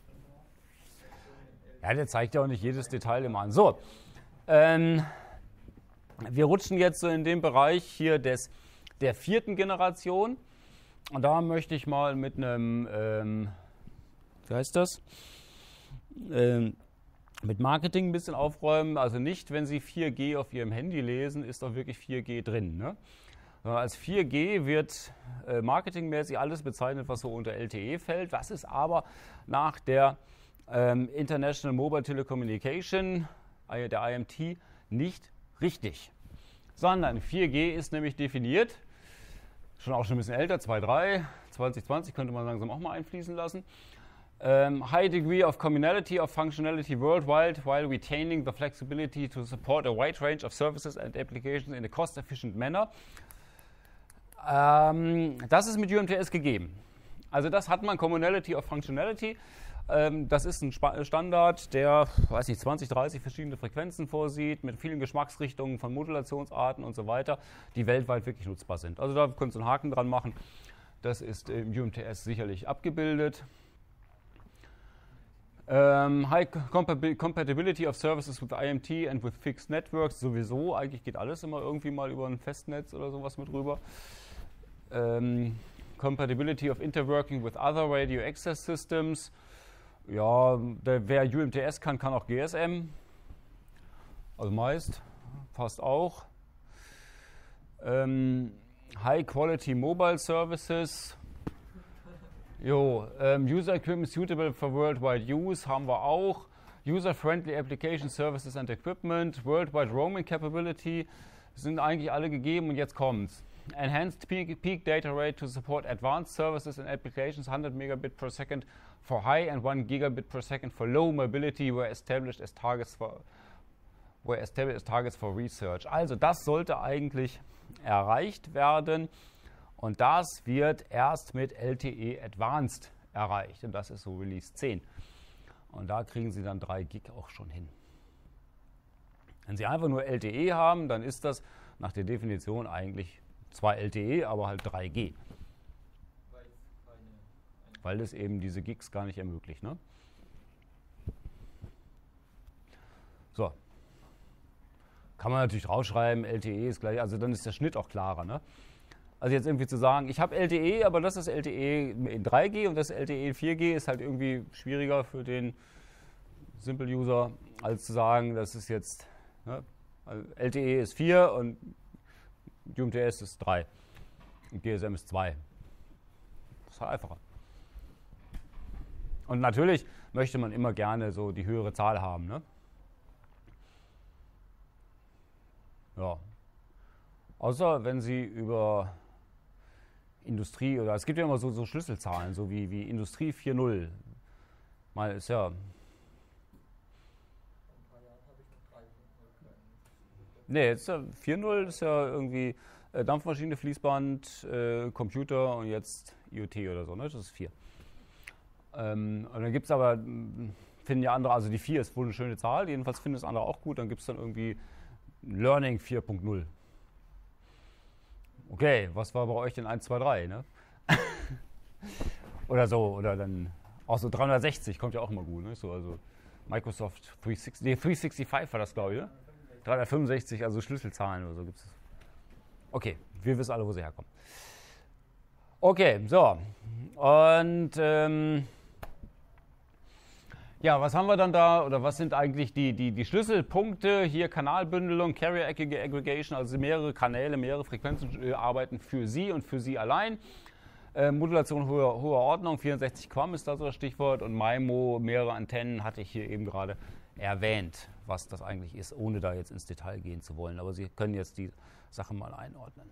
Ja, der zeigt ja auch nicht jedes Detail immer an. So, ähm, wir rutschen jetzt so in den Bereich hier des, der vierten Generation. Und da möchte ich mal mit einem, ähm, wie heißt das? Ähm, mit Marketing ein bisschen aufräumen. Also nicht, wenn Sie vier G auf Ihrem Handy lesen, ist doch wirklich vier G drin. Ne? Sondern als vier G wird äh, marketingmäßig alles bezeichnet, was so unter L T E fällt. Das ist aber nach der ähm, International Mobile Telecommunication, äh, der I M T, nicht richtig. Sondern vier G ist nämlich definiert, schon auch schon ein bisschen älter, zwei Punkt drei, zwanzig zwanzig könnte man langsam auch mal einfließen lassen. Um, high degree of communality of functionality worldwide while retaining the flexibility to support a wide range of services and applications in a cost-efficient manner. Um, das ist mit U M T S gegeben. Also das hat man, Communality of Functionality. Um, das ist ein Sp- Standard, der, weiß nicht, zwanzig, dreißig verschiedene Frequenzen vorsieht, mit vielen Geschmacksrichtungen von Modulationsarten und so weiter, die weltweit wirklich nutzbar sind. Also da können Sie einen Haken dran machen. Das ist im U M T S sicherlich abgebildet. Um, high compatibility of services with I M T and with fixed networks, sowieso, eigentlich geht alles immer irgendwie mal über ein Festnetz oder sowas mit rüber. Um, compatibility of interworking with other radio access systems, ja, der, wer U M T S kann, kann auch G S M, also meist, fast auch. Um, high quality mobile services. Jo, ähm, User Equipment suitable for worldwide use haben wir auch. User-friendly application services and equipment, worldwide roaming capability sind eigentlich alle gegeben und jetzt kommt's. enhanced peak, peak data rate to support advanced services and applications, one hundred megabit per second for high and one gigabit per second for low mobility were established as targets for, were established as targets for research. Also das sollte eigentlich erreicht werden und das wird erst mit L T E Advanced erreicht und das ist so Release zehn. Und da kriegen Sie dann drei Gig auch schon hin. Wenn Sie einfach nur L T E haben, dann ist das nach der Definition eigentlich zwar L T E, aber halt drei G. Weil es keine, Weil das eben diese Gigs gar nicht ermöglicht. Ne? So. Kann man natürlich draufschreiben, L T E ist gleich, also dann ist der Schnitt auch klarer. Ne? Also jetzt irgendwie zu sagen, ich habe L T E, aber das ist L T E in drei G und das L T E in vier G ist halt irgendwie schwieriger für den Simple-User, als zu sagen, das ist jetzt, ne? Also L T E ist vier und U M T S ist drei und G S M ist zwei. Das ist halt einfacher. Und natürlich möchte man immer gerne so die höhere Zahl haben. Ne? Ja. Außer wenn Sie über Industrie oder es gibt ja immer so, so Schlüsselzahlen, so wie, wie Industrie vier Punkt null. Mal ist ja. Nee, jetzt ja vier Punkt null ist ja irgendwie äh, Dampfmaschine, Fließband, äh, Computer und jetzt I O T oder so, ne? Das ist vier. Ähm, und dann gibt es aber, finden ja andere, also die vier ist wohl eine schöne Zahl, jedenfalls finden das andere auch gut, dann gibt es dann irgendwie Learning vier Punkt null. Okay, was war bei euch denn eins, zwei, drei, ne? Oder so, oder dann auch so dreihundertsechzig, kommt ja auch immer gut, ne? So, also Microsoft dreihundertsechzig, nee, dreihunderfünfundsechzig war das, glaube ich, ne? dreihundertfünfundsechzig, also Schlüsselzahlen oder so gibt es. Okay, wir wissen alle, wo sie herkommen. Okay, so. Und ähm, ja, was haben wir dann da, oder was sind eigentlich die, die, die Schlüsselpunkte? Hier Kanalbündelung, Carrier Aggregation, also mehrere Kanäle, mehrere Frequenzen äh, arbeiten für Sie und für Sie allein. Äh, Modulation hoher, hoher Ordnung, vierundsechzig Quam ist da so das Stichwort und MIMO, mehrere Antennen hatte ich hier eben gerade erwähnt, was das eigentlich ist, ohne da jetzt ins Detail gehen zu wollen. Aber Sie können jetzt die Sache mal einordnen.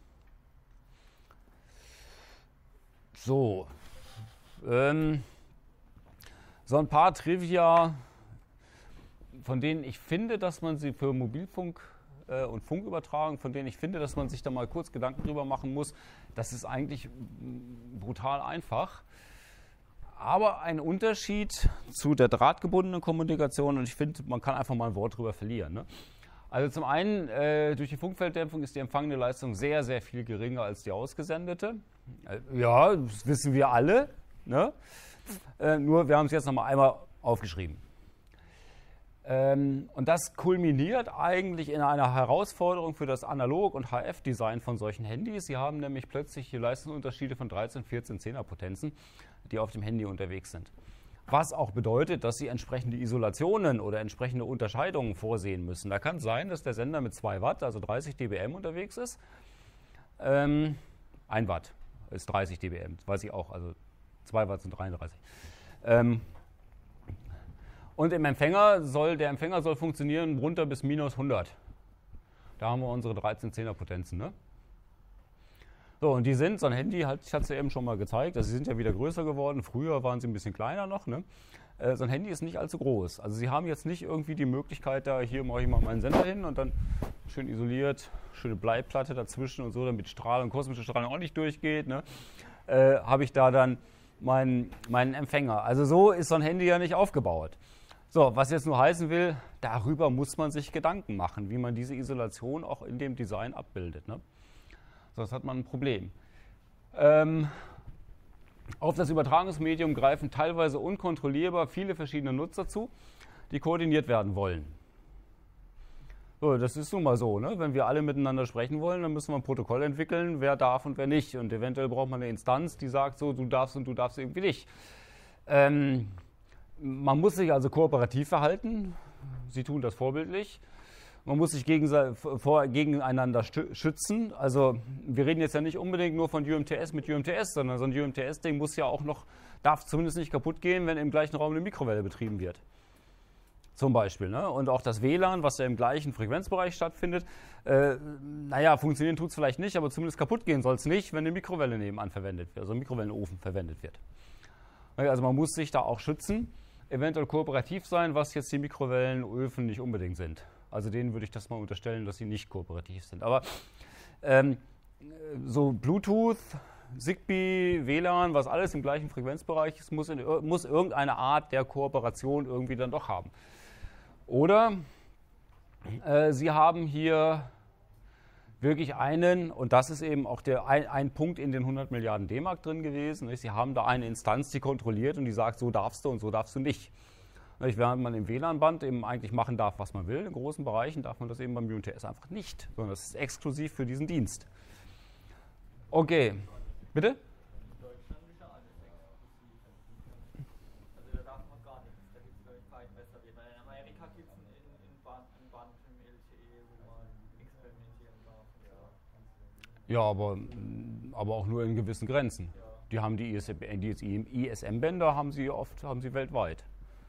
So, ähm, so ein paar Trivia, von denen ich finde, dass man sie für Mobilfunk äh, und Funkübertragung, von denen ich finde, dass man sich da mal kurz Gedanken drüber machen muss. Das ist eigentlich brutal einfach. Aber ein Unterschied zu der drahtgebundenen Kommunikation und ich finde, man kann einfach mal ein Wort drüber verlieren. Ne? Also zum einen, äh, durch die Funkfelddämpfung ist die empfangene Leistung sehr, sehr viel geringer als die ausgesendete. Äh, ja, das wissen wir alle. Ne? Äh, nur wir haben es jetzt nochmal einmal aufgeschrieben. Ähm, und das kulminiert eigentlich in einer Herausforderung für das Analog- und H F-Design von solchen Handys. Sie haben nämlich plötzlich hier Leistungsunterschiede von dreizehn, vierzehn Zehnerpotenzen, die auf dem Handy unterwegs sind. Was auch bedeutet, dass Sie entsprechende Isolationen oder entsprechende Unterscheidungen vorsehen müssen. Da kann es sein, dass der Sender mit zwei Watt, also dreißig dBm unterwegs ist. Ähm, ein Watt ist dreißig dBm, das weiß ich auch, also zwei Watt sind dreiunddreißig. Ähm, und im Empfänger soll, der Empfänger soll funktionieren runter bis minus hundert. Da haben wir unsere dreizehn Zehnerpotenzen, ne? So, und die sind, so ein Handy, halt, ich hatte es ja eben schon mal gezeigt, also sie sind ja wieder größer geworden, früher waren sie ein bisschen kleiner noch, ne? Äh, so ein Handy ist nicht allzu groß. Also Sie haben jetzt nicht irgendwie die Möglichkeit, da hier mache ich mal meinen Sender hin und dann schön isoliert, schöne Bleiplatte dazwischen und so, damit Strahlung, kosmische Strahlung auch nicht durchgeht, ne? Äh, habe ich da dann meinen, meinen Empfänger. Also so ist so ein Handy ja nicht aufgebaut. So, was jetzt nur heißen will, darüber muss man sich Gedanken machen, wie man diese Isolation auch in dem Design abbildet, ne? Sonst hat man ein Problem. Ähm, auf das Übertragungsmedium greifen teilweise unkontrollierbar viele verschiedene Nutzer zu, die koordiniert werden wollen. So, das ist nun mal so, ne? Wenn wir alle miteinander sprechen wollen, dann müssen wir ein Protokoll entwickeln, wer darf und wer nicht. Und eventuell braucht man eine Instanz, die sagt so, du darfst und du darfst irgendwie nicht. Ähm, man muss sich also kooperativ verhalten. Sie tun das vorbildlich. Man muss sich vor, gegeneinander schützen. Also wir reden jetzt ja nicht unbedingt nur von U M T S mit U M T S, sondern so ein U M T S-Ding muss ja auch noch, darf zumindest nicht kaputt gehen, wenn im gleichen Raum eine Mikrowelle betrieben wird. Zum Beispiel. Ne? Und auch das W L A N, was ja im gleichen Frequenzbereich stattfindet, äh, naja, funktionieren tut es vielleicht nicht, aber zumindest kaputt gehen soll es nicht, wenn eine Mikrowelle nebenan verwendet wird, also ein Mikrowellenofen verwendet wird. Also man muss sich da auch schützen, eventuell kooperativ sein, was jetzt die Mikrowellenöfen nicht unbedingt sind. Also denen würde ich das mal unterstellen, dass sie nicht kooperativ sind. Aber ähm, so Bluetooth, Zigbee, W L A N, was alles im gleichen Frequenzbereich ist, muss, in, muss irgendeine Art der Kooperation irgendwie dann doch haben. Oder äh, Sie haben hier wirklich einen, und das ist eben auch der, ein, ein Punkt in den hundert Milliarden D-Mark drin gewesen, nicht? Sie haben da eine Instanz, die kontrolliert und die sagt, so darfst du und so darfst du nicht. Nicht? Während man im W L A N-Band eben eigentlich machen darf, was man will, in großen Bereichen darf man das eben beim U M T S einfach nicht, sondern das ist exklusiv für diesen Dienst. Okay, bitte? Ja, aber, aber auch nur in gewissen Grenzen. Die haben die I S M-Bänder haben sie oft, haben sie weltweit.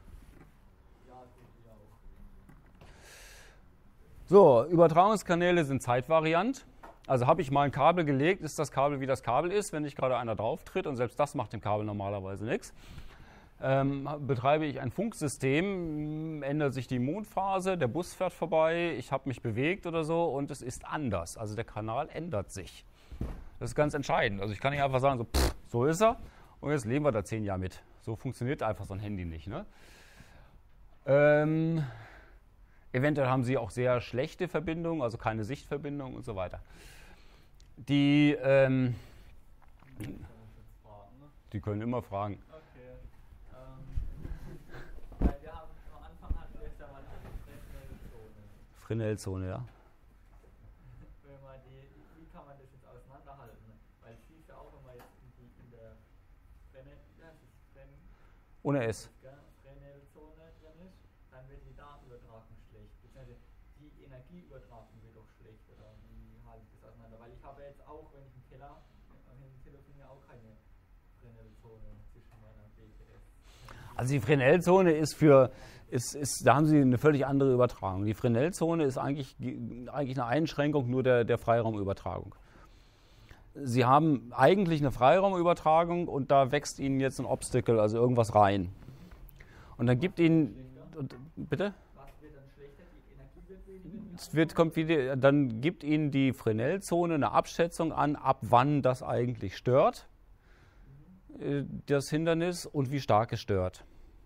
So, Übertragungskanäle sind zeitvariant. Also habe ich mal ein Kabel gelegt, ist das Kabel wie das Kabel ist, wenn nicht gerade einer drauf tritt, und selbst das macht dem Kabel normalerweise nichts. Ähm, betreibe ich ein Funksystem, ändert sich die Mondphase, der Bus fährt vorbei, ich habe mich bewegt oder so und es ist anders. Also der Kanal ändert sich. Das ist ganz entscheidend. Also ich kann nicht einfach sagen, so, pff, so ist er und jetzt leben wir da zehn Jahre mit. So funktioniert einfach so ein Handy nicht. Ne? Ähm, eventuell haben sie auch sehr schlechte Verbindungen, also keine Sichtverbindung und so weiter. Die, ähm, die können immer fragen. Fresnel-Zone, ja. Wenn man die, wie kann man das jetzt auseinanderhalten? Weil es hieß ja auch immer jetzt in, die, in der Fresnel, ja, das ist Fren, ohne S. Fresnel-Zone drin ist, dann wird die Datenübertragung schlecht. Beziehungsweise die Energieübertragung wird doch schlecht. Oder wie halte ich das auseinander? Weil ich habe jetzt auch, wenn ich im Keller, im Telefon ja auch keine Fresnel-Zone zwischen meiner B T S. Also die Fresnel-Zone ist für Ist, ist, da haben Sie eine völlig andere Übertragung. Die Fresnel-Zone ist eigentlich, eigentlich eine Einschränkung nur der, der Freiraumübertragung. Sie haben eigentlich eine Freiraumübertragung und da wächst Ihnen jetzt ein Obstacle, also irgendwas rein. Und dann gibt Ihnen, und, bitte? Was wird dann schlechter? Die Energie wird weniger? Es wird, kommt wieder, dann gibt Ihnen die Fresnel-Zone eine Abschätzung an, ab wann das eigentlich stört, äh, das Hindernis, und wie stark es stört.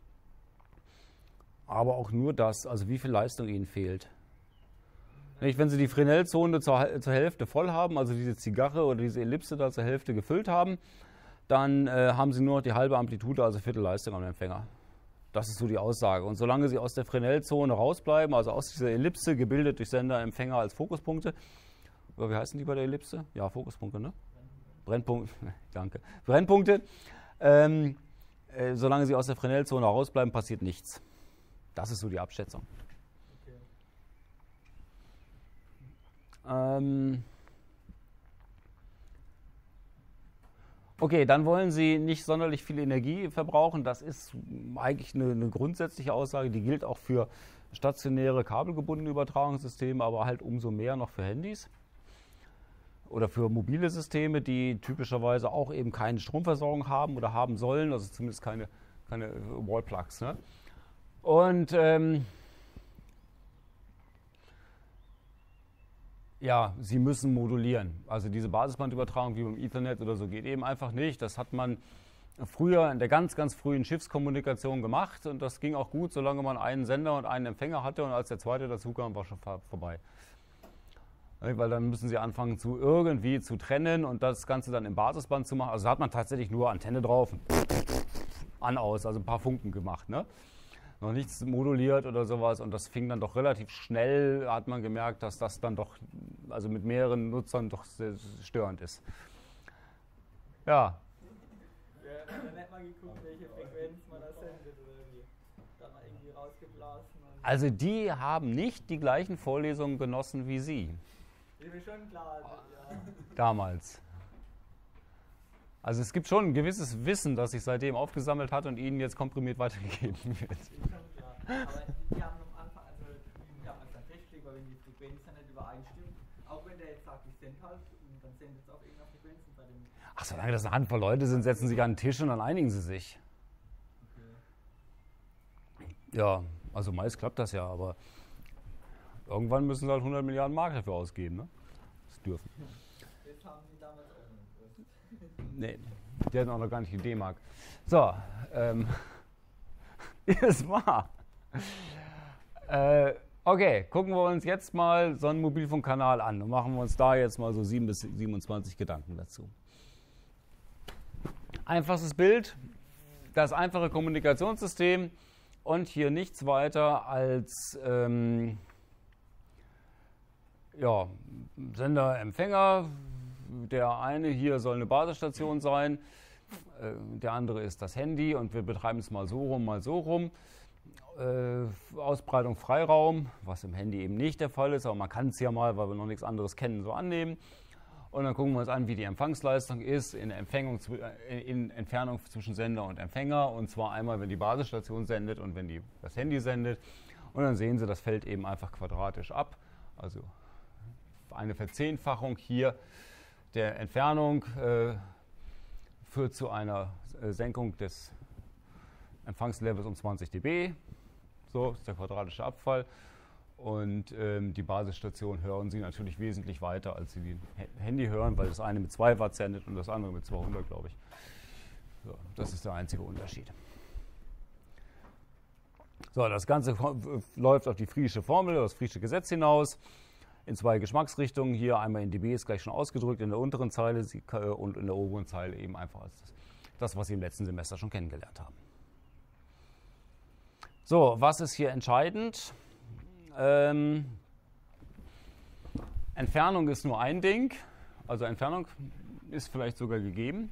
Aber auch nur das, also wie viel Leistung Ihnen fehlt. Nicht, wenn Sie die Fresnel-Zone zur, zur Hälfte voll haben, also diese Zigarre oder diese Ellipse da zur Hälfte gefüllt haben, dann äh, haben Sie nur noch die halbe Amplitude, also Viertel Leistung am Empfänger. Das ist so die Aussage. Und solange Sie aus der Fresnel-Zone rausbleiben, also aus dieser Ellipse, gebildet durch Sender, Empfänger als Fokuspunkte, oder wie heißen die bei der Ellipse? Ja, Fokuspunkte, ne? Brennpunkte, danke. Brennpunkte. Ähm, äh, solange Sie aus der Fresnel-Zone rausbleiben, passiert nichts. Das ist so die Abschätzung. Okay. Ähm okay, dann wollen Sie nicht sonderlich viel Energie verbrauchen. Das ist eigentlich eine, eine grundsätzliche Aussage, die gilt auch für stationäre kabelgebundene Übertragungssysteme, aber halt umso mehr noch für Handys oder für mobile Systeme, die typischerweise auch eben keine Stromversorgung haben oder haben sollen, also zumindest keine, keine Wallplugs. Ne? Und ähm, ja, Sie müssen modulieren. Also diese Basisbandübertragung wie beim Ethernet oder so geht eben einfach nicht. Das hat man früher in der ganz, ganz frühen Schiffskommunikation gemacht und das ging auch gut, solange man einen Sender und einen Empfänger hatte, und als der zweite dazu kam, war schon vorbei. Weil dann müssen Sie anfangen, zu irgendwie zu trennen und das Ganze dann im Basisband zu machen. Also da hat man tatsächlich nur Antenne drauf, an, aus, also ein paar Funken gemacht, ne? Noch nichts moduliert oder sowas, und das fing dann doch relativ schnell, hat man gemerkt, dass das dann doch, also mit mehreren Nutzern doch sehr störend ist. Ja. Ja, dann hat man geguckt, welche Frequenz man da sendet oder wie. Dann mal irgendwie rausgeblasen. Und Also die haben nicht die gleichen Vorlesungen genossen wie Sie. ist mir schon klar, also, ja. Damals. Also es gibt schon ein gewisses Wissen, das sich seitdem aufgesammelt hat und Ihnen jetzt komprimiert weitergegeben wird. Ist schon klar. Aber die, die haben am Anfang, also wir haben dann festgelegt, weil wenn die Frequenz dann nicht übereinstimmt, auch wenn der jetzt sagt, ich sende halt, und dann sendet es auf irgendeiner Frequenz und bei dem. Ach, solange das eine Handvoll Leute sind, setzen sie sich an den Tisch und dann einigen sie sich. Okay. Ja, also meist klappt das ja, aber irgendwann müssen sie halt hundert Milliarden Mark dafür ausgeben, ne? Das dürfen. Das haben die damals auch nicht gewusst. Nee, die hatten auch noch gar nicht die D-Mark. So, ähm, es war. Äh, okay, gucken wir uns jetzt mal so einen Mobilfunkkanal an und machen wir uns da jetzt mal so sieben bis siebenundzwanzig Gedanken dazu. Einfaches Bild, das einfache Kommunikationssystem und hier nichts weiter als ähm, ja, Sender, Empfänger. Der eine hier soll eine Basisstation sein, äh, der andere ist das Handy und wir betreiben es mal so rum, mal so rum. Äh, Ausbreitung Freiraum, was im Handy eben nicht der Fall ist, aber man kann es ja mal, weil wir noch nichts anderes kennen, so annehmen. Und dann gucken wir uns an, wie die Empfangsleistung ist in, Empfängung, in Entfernung zwischen Sender und Empfänger. Und zwar einmal, wenn die Basisstation sendet und wenn die, das Handy sendet. Und dann sehen Sie, das fällt eben einfach quadratisch ab. Also eine Verzehnfachung hier der Entfernung äh, führt zu einer äh, Senkung des Empfangslevels um zwanzig dB. So ist der quadratische Abfall. Und ähm, die Basisstation hören Sie natürlich wesentlich weiter, als Sie die Handy hören, weil das eine mit zwei Watt sendet und das andere mit zweihundert, glaube ich. So, das ist der einzige Unterschied. So, das Ganze läuft auf die Friesche Formel, das Friesche Gesetz hinaus, in zwei Geschmacksrichtungen. Hier einmal in dB ist gleich schon ausgedrückt, in der unteren Zeile und in der oberen Zeile eben einfach als das, das was Sie im letzten Semester schon kennengelernt haben. So, was ist hier entscheidend? Ähm, Entfernung ist nur ein Ding, also Entfernung ist vielleicht sogar gegeben.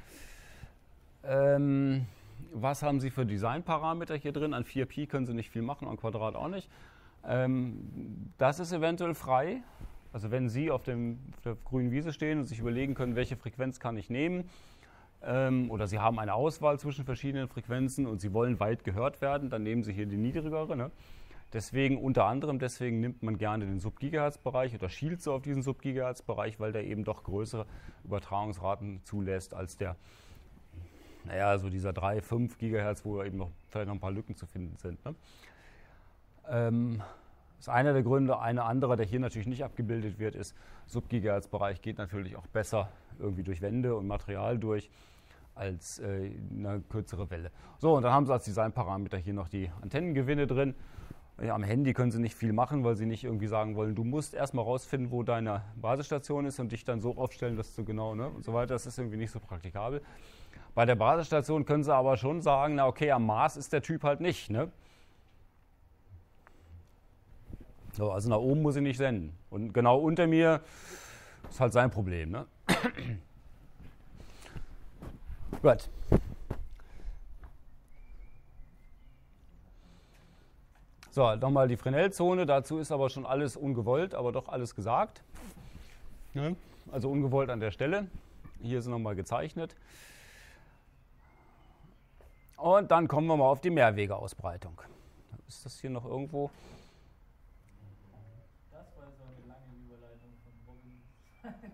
Ähm, was haben Sie für Designparameter hier drin? An vier Pi können Sie nicht viel machen, an Quadrat auch nicht. Ähm, das ist eventuell frei. Also wenn Sie auf, dem, auf der grünen Wiese stehen und sich überlegen können, welche Frequenz kann ich nehmen, ähm, oder Sie haben eine Auswahl zwischen verschiedenen Frequenzen und Sie wollen weit gehört werden, dann nehmen Sie hier die niedrigere. Ne? Deswegen, unter anderem deswegen nimmt man gerne den Sub-Gigahertz-Bereich oder schielt so auf diesen Sub-Gigahertz-Bereich, weil der eben doch größere Übertragungsraten zulässt als der, naja, so dieser drei, fünf Gigahertz, wo eben noch vielleicht noch ein paar Lücken zu finden sind. Ne? Ähm, das ist einer der Gründe. Eine andere, der hier natürlich nicht abgebildet wird, ist, Sub-Gigahertz-Bereich geht natürlich auch besser irgendwie durch Wände und Material durch als äh, eine kürzere Welle. So, und dann haben Sie als Designparameter hier noch die Antennengewinne drin. Ja, am Handy können Sie nicht viel machen, weil Sie nicht irgendwie sagen wollen, du musst erstmal rausfinden, wo deine Basisstation ist und dich dann so aufstellen, dass du genau, ne, und so weiter. Das ist irgendwie nicht so praktikabel. Bei der Basisstation können Sie aber schon sagen, na okay, am Mars ist der Typ halt nicht, ne? So, also nach oben muss ich nicht senden. Und genau unter mir ist halt sein Problem, ne? Gut. So, nochmal die Fresnel-Zone. Dazu ist aber schon alles ungewollt, aber doch alles gesagt. Ja, also ungewollt an der Stelle. Hier ist nochmal gezeichnet. Und dann kommen wir mal auf die Mehrwegeausbreitung. Ist das hier noch irgendwo? Das war so eine lange Überleitung von Robin.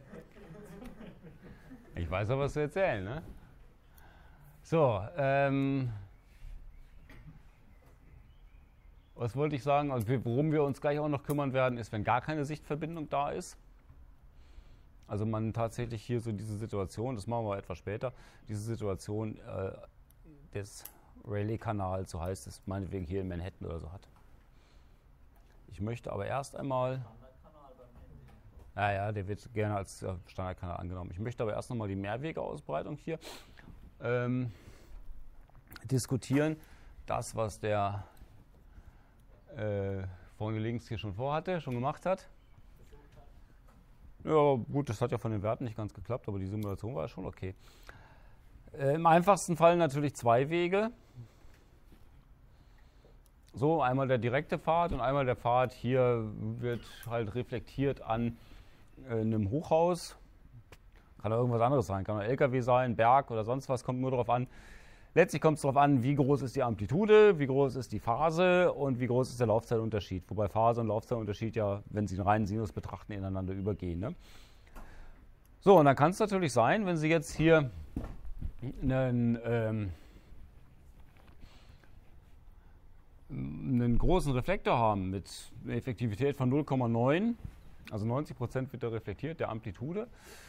Ich weiß aber, was zu erzählen, ne? So, ähm... was wollte ich sagen? Also worum wir uns gleich auch noch kümmern werden, ist, wenn gar keine Sichtverbindung da ist. Also man tatsächlich hier so diese Situation, das machen wir etwas später, diese Situation äh, des Rayleigh-Kanals, so heißt es, meinetwegen hier in Manhattan oder so hat. Ich möchte aber erst einmal... Ja, ja, der wird gerne als äh, Standardkanal angenommen. Ich möchte aber erst nochmal die Mehrwegeausbreitung hier ähm, diskutieren. Das, was der Äh, vorne links hier schon vorhatte, schon gemacht hat. Ja, gut, das hat ja von den Werten nicht ganz geklappt, aber die Simulation war ja schon okay. Äh, Im einfachsten Fall natürlich zwei Wege. So, einmal der direkte Pfad und einmal der Pfad hier wird halt reflektiert an äh, einem Hochhaus. Kann auch irgendwas anderes sein, kann auch L K W sein, Berg oder sonst was, kommt nur darauf an, Letztlich kommt es darauf an, wie groß ist die Amplitude, wie groß ist die Phase und wie groß ist der Laufzeitunterschied. Wobei Phase und Laufzeitunterschied ja, wenn Sie einen reinen Sinus betrachten, ineinander übergehen. Ne? So, und dann kann es natürlich sein, wenn Sie jetzt hier einen, ähm, einen großen Reflektor haben mit einer Effektivität von null Komma neun, also neunzig Prozent wird er reflektiert, der Amplitude,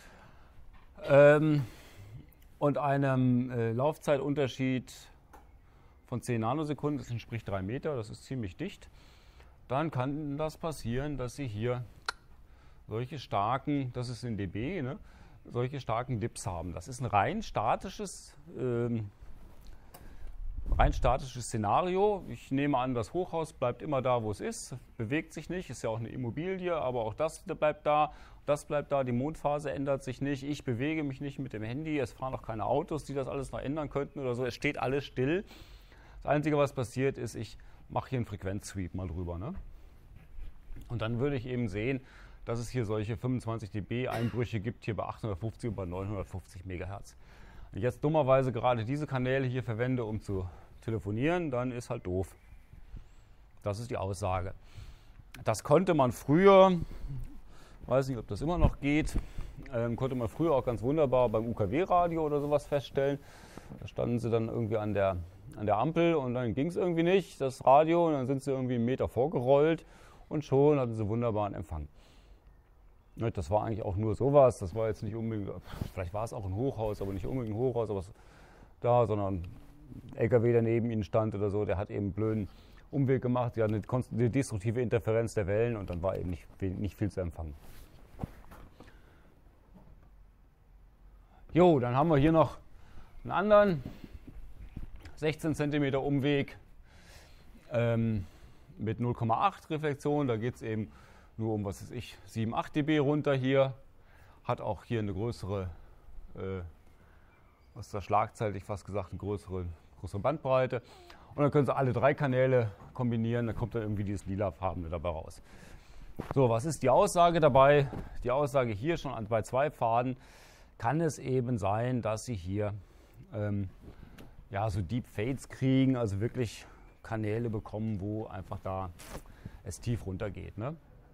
ähm, und einem äh, Laufzeitunterschied von zehn Nanosekunden, das entspricht drei Meter, das ist ziemlich dicht, dann kann das passieren, dass Sie hier solche starken, das ist in dB, ne, solche starken Dips haben. Das ist ein rein statisches, ähm, rein statisches Szenario. Ich nehme an, das Hochhaus bleibt immer da, wo es ist, bewegt sich nicht, ist ja auch eine Immobilie, aber auch das bleibt da, das bleibt da, die Mondphase ändert sich nicht, ich bewege mich nicht mit dem Handy, es fahren auch keine Autos, die das alles noch ändern könnten oder so, es steht alles still. Das Einzige, was passiert, ist, ich mache hier einen Frequenzsweep mal drüber. Ne? Und dann würde ich eben sehen, dass es hier solche fünfundzwanzig dB Einbrüche gibt, hier bei achthundertfünfzig und bei neunhundertfünfzig Megahertz. Wenn ich jetzt dummerweise gerade diese Kanäle hier verwende, um zu telefonieren, dann ist halt doof. Das ist die Aussage. Das konnte man früher, weiß nicht, ob das immer noch geht, ähm, konnte man früher auch ganz wunderbar beim U K W-Radio oder sowas feststellen. Da standen sie dann irgendwie an der, an der Ampel und dann ging es irgendwie nicht, das Radio, und dann sind sie irgendwie einen Meter vorgerollt und schon hatten sie wunderbaren Empfang. Das war eigentlich auch nur sowas, das war jetzt nicht unbedingt, vielleicht war es auch ein Hochhaus, aber nicht unbedingt ein Hochhaus, aber da, sondern ein L K W, der neben ihnen stand oder so, der hat eben einen blöden Umweg gemacht, die hat eine, eine destruktive Interferenz der Wellen und dann war eben nicht, nicht viel zu empfangen. Jo, dann haben wir hier noch einen anderen sechzehn Zentimeter Umweg ähm, mit null Komma acht Reflexion, da geht es eben nur um, was weiß ich, sieben, acht dB runter hier, hat auch hier eine größere, äh, was ist das schlagzeitig fast gesagt, eine größere, größere Bandbreite. Und dann können Sie alle drei Kanäle kombinieren, dann kommt dann irgendwie dieses lilafarbene dabei raus. So, was ist die Aussage dabei? Die Aussage hier schon an, bei zwei Pfaden kann es eben sein, dass Sie hier ähm, ja, so Deep Fades kriegen, also wirklich Kanäle bekommen, wo einfach da es tief runter geht. Ne?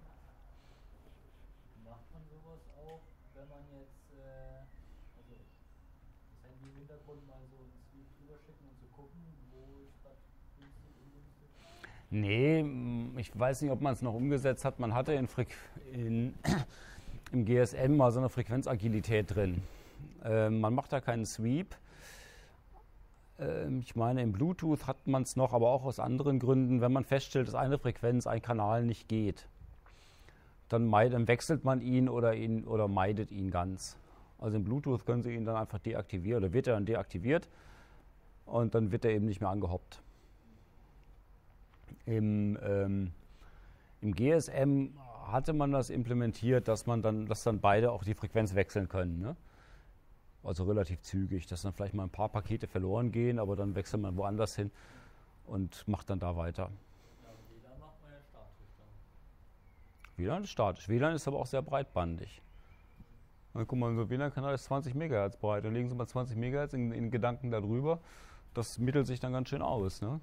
Nee, ich weiß nicht, ob man es noch umgesetzt hat. Man hatte in in, im G S M mal so eine Frequenzagilität drin. Ähm, man macht da keinen Sweep. Ähm, ich meine, im Bluetooth hat man es noch, aber auch aus anderen Gründen. Wenn man feststellt, dass eine Frequenz, ein Kanal nicht geht, dann, meid, dann wechselt man ihn oder, ihn oder meidet ihn ganz. Also im Bluetooth können Sie ihn dann einfach deaktivieren oder wird er dann deaktiviert und dann wird er eben nicht mehr angehoppt. Im, ähm, Im G S M hatte man das implementiert, dass man dann, dass dann beide auch die Frequenz wechseln können. Ne? Also relativ zügig, dass dann vielleicht mal ein paar Pakete verloren gehen, aber dann wechselt man woanders hin und macht dann da weiter. Ja, W L A N macht man ja statisch dann. W L A N ist statisch, W L A N ist aber auch sehr breitbandig. Dann guck mal, so ein W L A N-Kanal ist zwanzig Megahertz breit, dann legen Sie mal zwanzig Megahertz in, in Gedanken darüber, das mittelt sich dann ganz schön aus. Ne?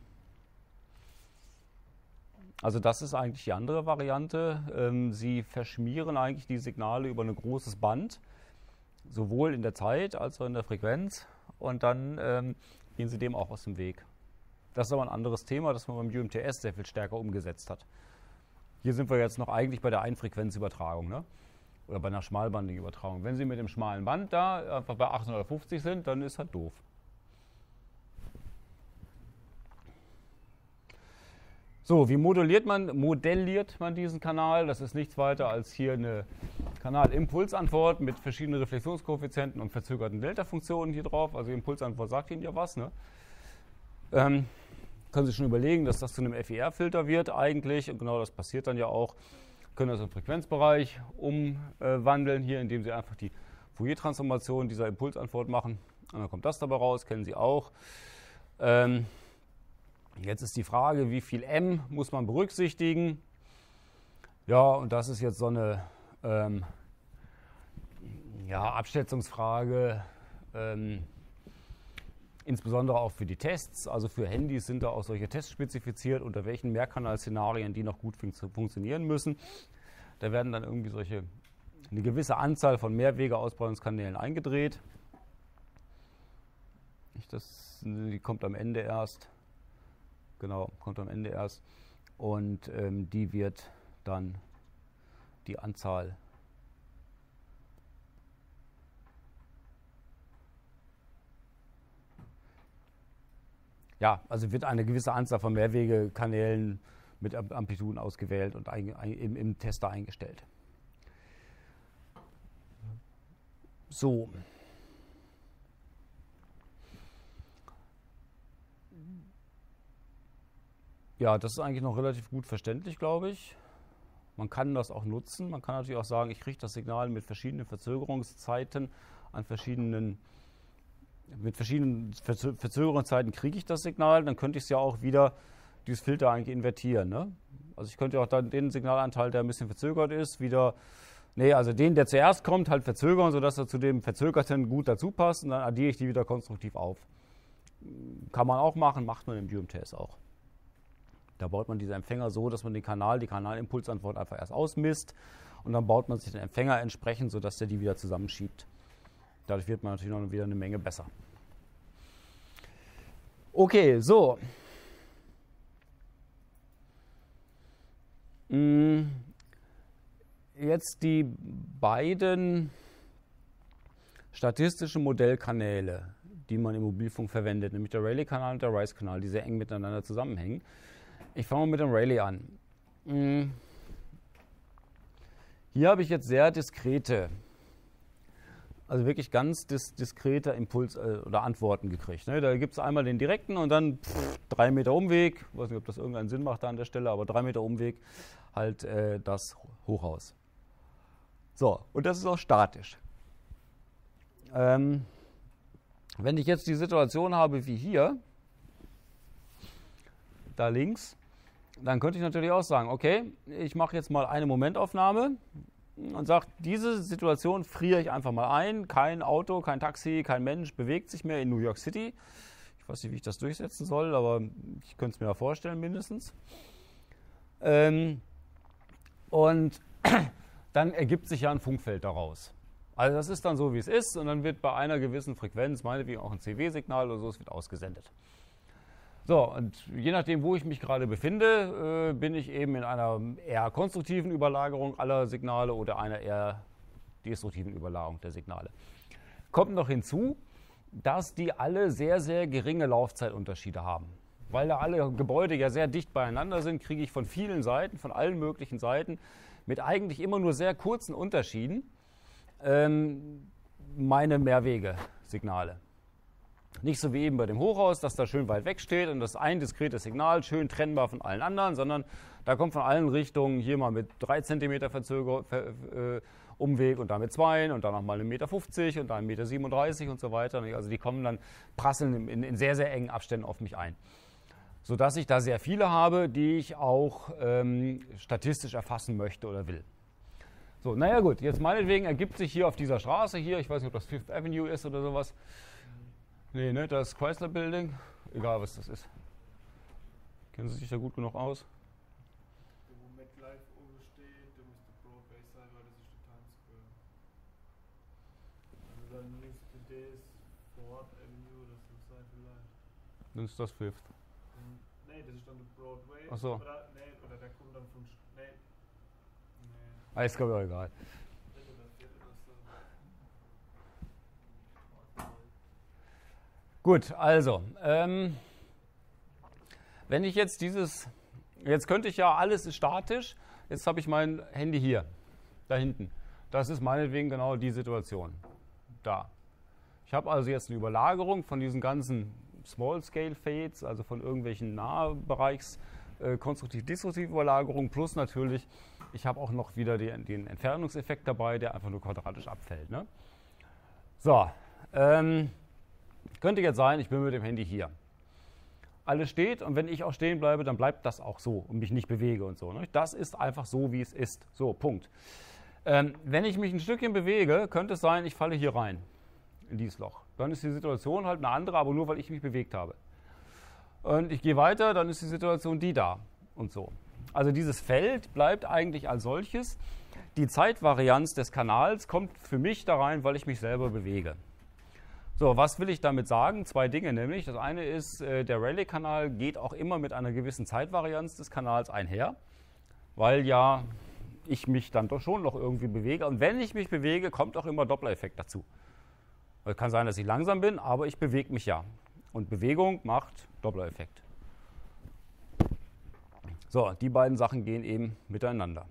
Also das ist eigentlich die andere Variante. Ähm, Sie verschmieren eigentlich die Signale über ein großes Band, sowohl in der Zeit als auch in der Frequenz, und dann ähm, gehen Sie dem auch aus dem Weg. Das ist aber ein anderes Thema, das man beim U M T S sehr viel stärker umgesetzt hat. Hier sind wir jetzt noch eigentlich bei der Einfrequenzübertragung, ne? Oder bei einer schmalbandigen Übertragung. Wenn Sie mit dem schmalen Band da einfach bei achthundertfünfzig sind, dann ist halt doof. So, wie modelliert man, modelliert man diesen Kanal? Das ist nichts weiter als hier eine Kanalimpulsantwort mit verschiedenen Reflexionskoeffizienten und verzögerten Delta-Funktionen hier drauf. Also die Impulsantwort sagt Ihnen ja was. Ne? Ähm, können Sie schon überlegen, dass das zu einem F I R-Filter wird eigentlich. Und genau das passiert dann ja auch. Können das im Frequenzbereich umwandeln, hier, indem Sie einfach die Fourier-Transformation dieser Impulsantwort machen. Und dann kommt das dabei raus, kennen Sie auch. Ähm, Jetzt ist die Frage, wie viel M muss man berücksichtigen? Ja, und das ist jetzt so eine ähm, ja, Abschätzungsfrage. Ähm, insbesondere auch für die Tests, also für Handys sind da auch solche Tests spezifiziert, unter welchen Mehrkanalszenarien die noch gut fun funktionieren müssen. Da werden dann irgendwie solche, eine gewisse Anzahl von Mehrwege-Ausbreitungskanälen eingedreht. Das, die kommt am Ende erst. Genau, kommt am Ende erst. Und ähm, die wird dann die Anzahl ja, also wird eine gewisse Anzahl von Mehrwegekanälen mit Amplituden ausgewählt und ein, ein, im, im Tester eingestellt. So. Ja, das ist eigentlich noch relativ gut verständlich, glaube ich. Man kann das auch nutzen. Man kann natürlich auch sagen, ich kriege das Signal mit verschiedenen Verzögerungszeiten an verschiedenen, mit verschiedenen Verzö Verzögerungszeiten kriege ich das Signal. Dann könnte ich es ja auch wieder, dieses Filter eigentlich invertieren. Ne? Also ich könnte auch dann den Signalanteil, der ein bisschen verzögert ist, wieder, nee, also den, der zuerst kommt, halt verzögern, sodass er zu dem Verzögerten gut dazu passt und dann addiere ich die wieder konstruktiv auf. Kann man auch machen, macht man im D U M-Test auch. Da baut man diese Empfänger so, dass man den Kanal, die Kanalimpulsantwort einfach erst ausmisst und dann baut man sich den Empfänger entsprechend, sodass der die wieder zusammenschiebt. Dadurch wird man natürlich noch wieder eine Menge besser. Okay, so. Jetzt die beiden statistischen Modellkanäle, die man im Mobilfunk verwendet, nämlich der Rayleigh-Kanal und der Rice-Kanal, die sehr eng miteinander zusammenhängen. Ich fange mal mit dem Rayleigh an. Hier habe ich jetzt sehr diskrete, also wirklich ganz dis diskrete Impuls- äh, oder Antworten gekriegt. Ne? Da gibt es einmal den direkten und dann pff, drei Meter Umweg, ich weiß nicht, ob das irgendeinen Sinn macht da an der Stelle, aber drei Meter Umweg, halt äh, das Hochhaus. So, und das ist auch statisch. Ähm, wenn ich jetzt die Situation habe wie hier, da links, dann könnte ich natürlich auch sagen, okay, ich mache jetzt mal eine Momentaufnahme und sage, diese Situation friere ich einfach mal ein. Kein Auto, kein Taxi, kein Mensch bewegt sich mehr in New York City. Ich weiß nicht, wie ich das durchsetzen soll, aber ich könnte es mir ja vorstellen mindestens. Ähm, und dann ergibt sich ja ein Funkfeld daraus. Also das ist dann so, wie es ist und dann wird bei einer gewissen Frequenz, meinetwegen auch ein C W-Signal oder so, es wird ausgesendet. So, und je nachdem, wo ich mich gerade befinde, äh, bin ich eben in einer eher konstruktiven Überlagerung aller Signale oder einer eher destruktiven Überlagerung der Signale. Kommt noch hinzu, dass die alle sehr, sehr geringe Laufzeitunterschiede haben. Weil da alle Gebäude ja sehr dicht beieinander sind, kriege ich von vielen Seiten, von allen möglichen Seiten, mit eigentlich immer nur sehr kurzen Unterschieden ähm, meine Mehrwegesignale. Nicht so wie eben bei dem Hochhaus, dass da schön weit weg steht und das ein diskretes Signal schön trennbar von allen anderen, sondern da kommt von allen Richtungen hier mal mit drei Zentimeter Verzöger, Ver, äh, Umweg und dann mit zwei und dann nochmal einen Meter fünfzig und dann einen Meter siebenunddreißig und so weiter. Also die kommen dann, prasseln in, in sehr, sehr engen Abständen auf mich ein. Sodass ich da sehr viele habe, die ich auch ähm, statistisch erfassen möchte oder will. So, naja gut, jetzt meinetwegen ergibt sich hier auf dieser Straße hier, ich weiß nicht, ob das Fifth Avenue ist oder sowas. Nee, ne, das ist Chrysler Building. Egal, was das ist. Kennen Sie sich da gut genug aus? Der, wo MetLife oben steht, der müsste Broadway sein, weil das ist der Times Square. Also dann links der ist Ford Avenue oder so sein vielleicht. Dann ist das Fifth. Hm, nee, das ist dann der Broadway. Ach so. Oder, nee, oder der kommt dann von... Nee. Nee. Ah, ist glaube ich auch egal. Gut, also, ähm, wenn ich jetzt dieses, jetzt könnte ich ja, alles ist statisch, jetzt habe ich mein Handy hier, da hinten. Das ist meinetwegen genau die Situation, da. Ich habe also jetzt eine Überlagerung von diesen ganzen Small-Scale-Fades, also von irgendwelchen Nahbereichs, äh, konstruktiv-destruktive Überlagerungen, plus natürlich, ich habe auch noch wieder den, den Entfernungseffekt dabei, der einfach nur quadratisch abfällt. Ne? So, ähm, könnte jetzt sein, ich bin mit dem Handy hier. Alles steht und wenn ich auch stehen bleibe, dann bleibt das auch so und mich nicht bewege und so. Ne? Das ist einfach so, wie es ist. So, Punkt. Ähm, wenn ich mich ein Stückchen bewege, könnte es sein, ich falle hier rein. in dieses Loch. Dann ist die Situation halt eine andere, aber nur, weil ich mich bewegt habe. Und ich gehe weiter, dann ist die Situation die da und so. Also dieses Feld bleibt eigentlich als solches. Die Zeitvarianz des Kanals kommt für mich da rein, weil ich mich selber bewege. So, was will ich damit sagen? Zwei Dinge nämlich. Das eine ist, äh, der Rayleigh-Kanal geht auch immer mit einer gewissen Zeitvarianz des Kanals einher, weil ja ich mich dann doch schon noch irgendwie bewege. Und wenn ich mich bewege, kommt auch immer Doppler-Effekt dazu. Es kann sein, dass ich langsam bin, aber ich bewege mich ja. Und Bewegung macht Doppler-Effekt. So, die beiden Sachen gehen eben miteinander.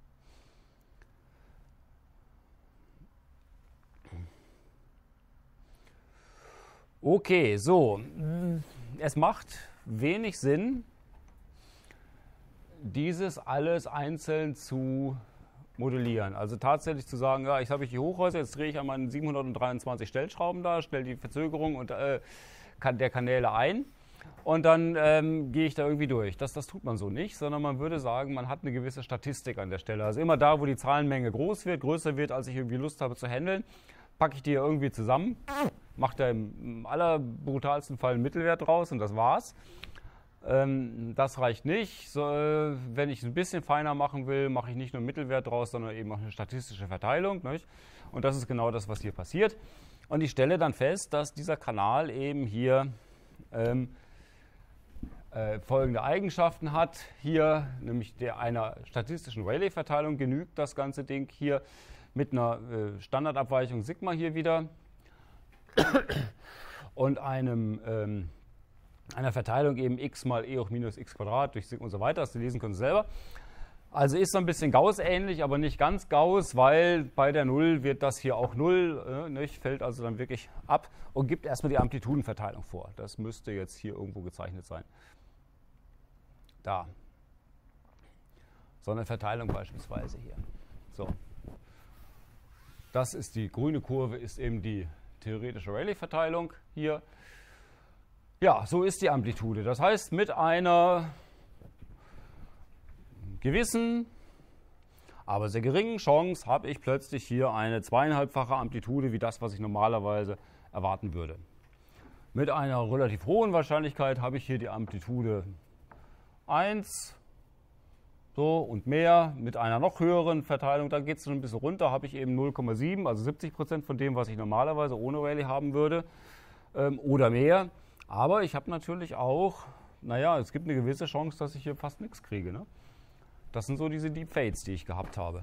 Okay, so. Es macht wenig Sinn, dieses alles einzeln zu modellieren. Also tatsächlich zu sagen, ja, ich habe hier Hochhäuser, jetzt drehe ich an meinen siebenhundertdreiundzwanzig Stellschrauben da, stelle die Verzögerung und, äh, kann der Kanäle ein und dann ähm, gehe ich da irgendwie durch. Das, das tut man so nicht, sondern man würde sagen, man hat eine gewisse Statistik an der Stelle. Also immer da, wo die Zahlenmenge groß wird, größer wird, als ich irgendwie Lust habe zu handeln, packe ich die irgendwie zusammen, mache da im allerbrutalsten Fall einen Mittelwert raus und das war's. Ähm, das reicht nicht. So, äh, wenn ich es ein bisschen feiner machen will, mache ich nicht nur einen Mittelwert draus, sondern eben auch eine statistische Verteilung. Nicht? Und das ist genau das, was hier passiert. Und ich stelle dann fest, dass dieser Kanal eben hier ähm, äh, folgende Eigenschaften hat. Hier, nämlich der einer statistischen Rayleigh-Verteilung, genügt das ganze Ding hier mit einer äh, Standardabweichung Sigma hier wieder und einem, ähm, einer Verteilung eben x mal e hoch minus x Quadrat durch Sigma und so weiter. Das lesen können Sie selber. Also ist so ein bisschen Gauss-ähnlich, aber nicht ganz Gauss, weil bei der Null wird das hier auch Null, äh, nicht? Fällt also dann wirklich ab und gibt erstmal die Amplitudenverteilung vor. Das müsste jetzt hier irgendwo gezeichnet sein. Da. So eine Verteilung beispielsweise hier. So. Das ist die grüne Kurve, ist eben die theoretische Rayleigh-Verteilung hier. Ja, so ist die Amplitude. Das heißt, mit einer gewissen, aber sehr geringen Chance habe ich plötzlich hier eine zweieinhalbfache Amplitude, wie das, was ich normalerweise erwarten würde. Mit einer relativ hohen Wahrscheinlichkeit habe ich hier die Amplitude eins. So, und mehr mit einer noch höheren Verteilung, da geht es ein bisschen runter, habe ich eben null Komma sieben, also siebzig Prozent von dem, was ich normalerweise ohne Rayleigh haben würde, ähm, oder mehr. Aber ich habe natürlich auch, naja, es gibt eine gewisse Chance, dass ich hier fast nichts kriege. Ne? Das sind so diese Deep Fades, die ich gehabt habe.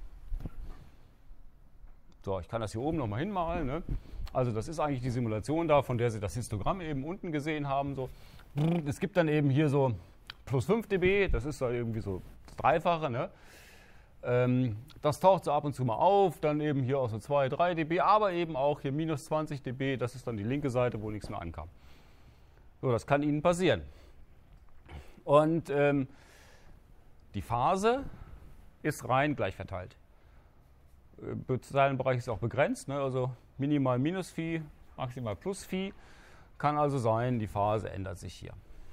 So, ich kann das hier oben nochmal hinmalen. Ne? Also das ist eigentlich die Simulation da, von der Sie das Histogramm eben unten gesehen haben. So. Es gibt dann eben hier so plus fünf dB, das ist da irgendwie so das Dreifache. Ne? Ähm, das taucht so ab und zu mal auf, dann eben hier auch so zwei, drei dB, aber eben auch hier minus zwanzig dB, das ist dann die linke Seite, wo nichts mehr ankam. So, das kann Ihnen passieren. Und ähm, die Phase ist rein gleich verteilt. Der Zeilenbereich ist auch begrenzt, ne? Also minimal minus Phi, maximal plus Phi. Kann also sein, die Phase ändert sich hier.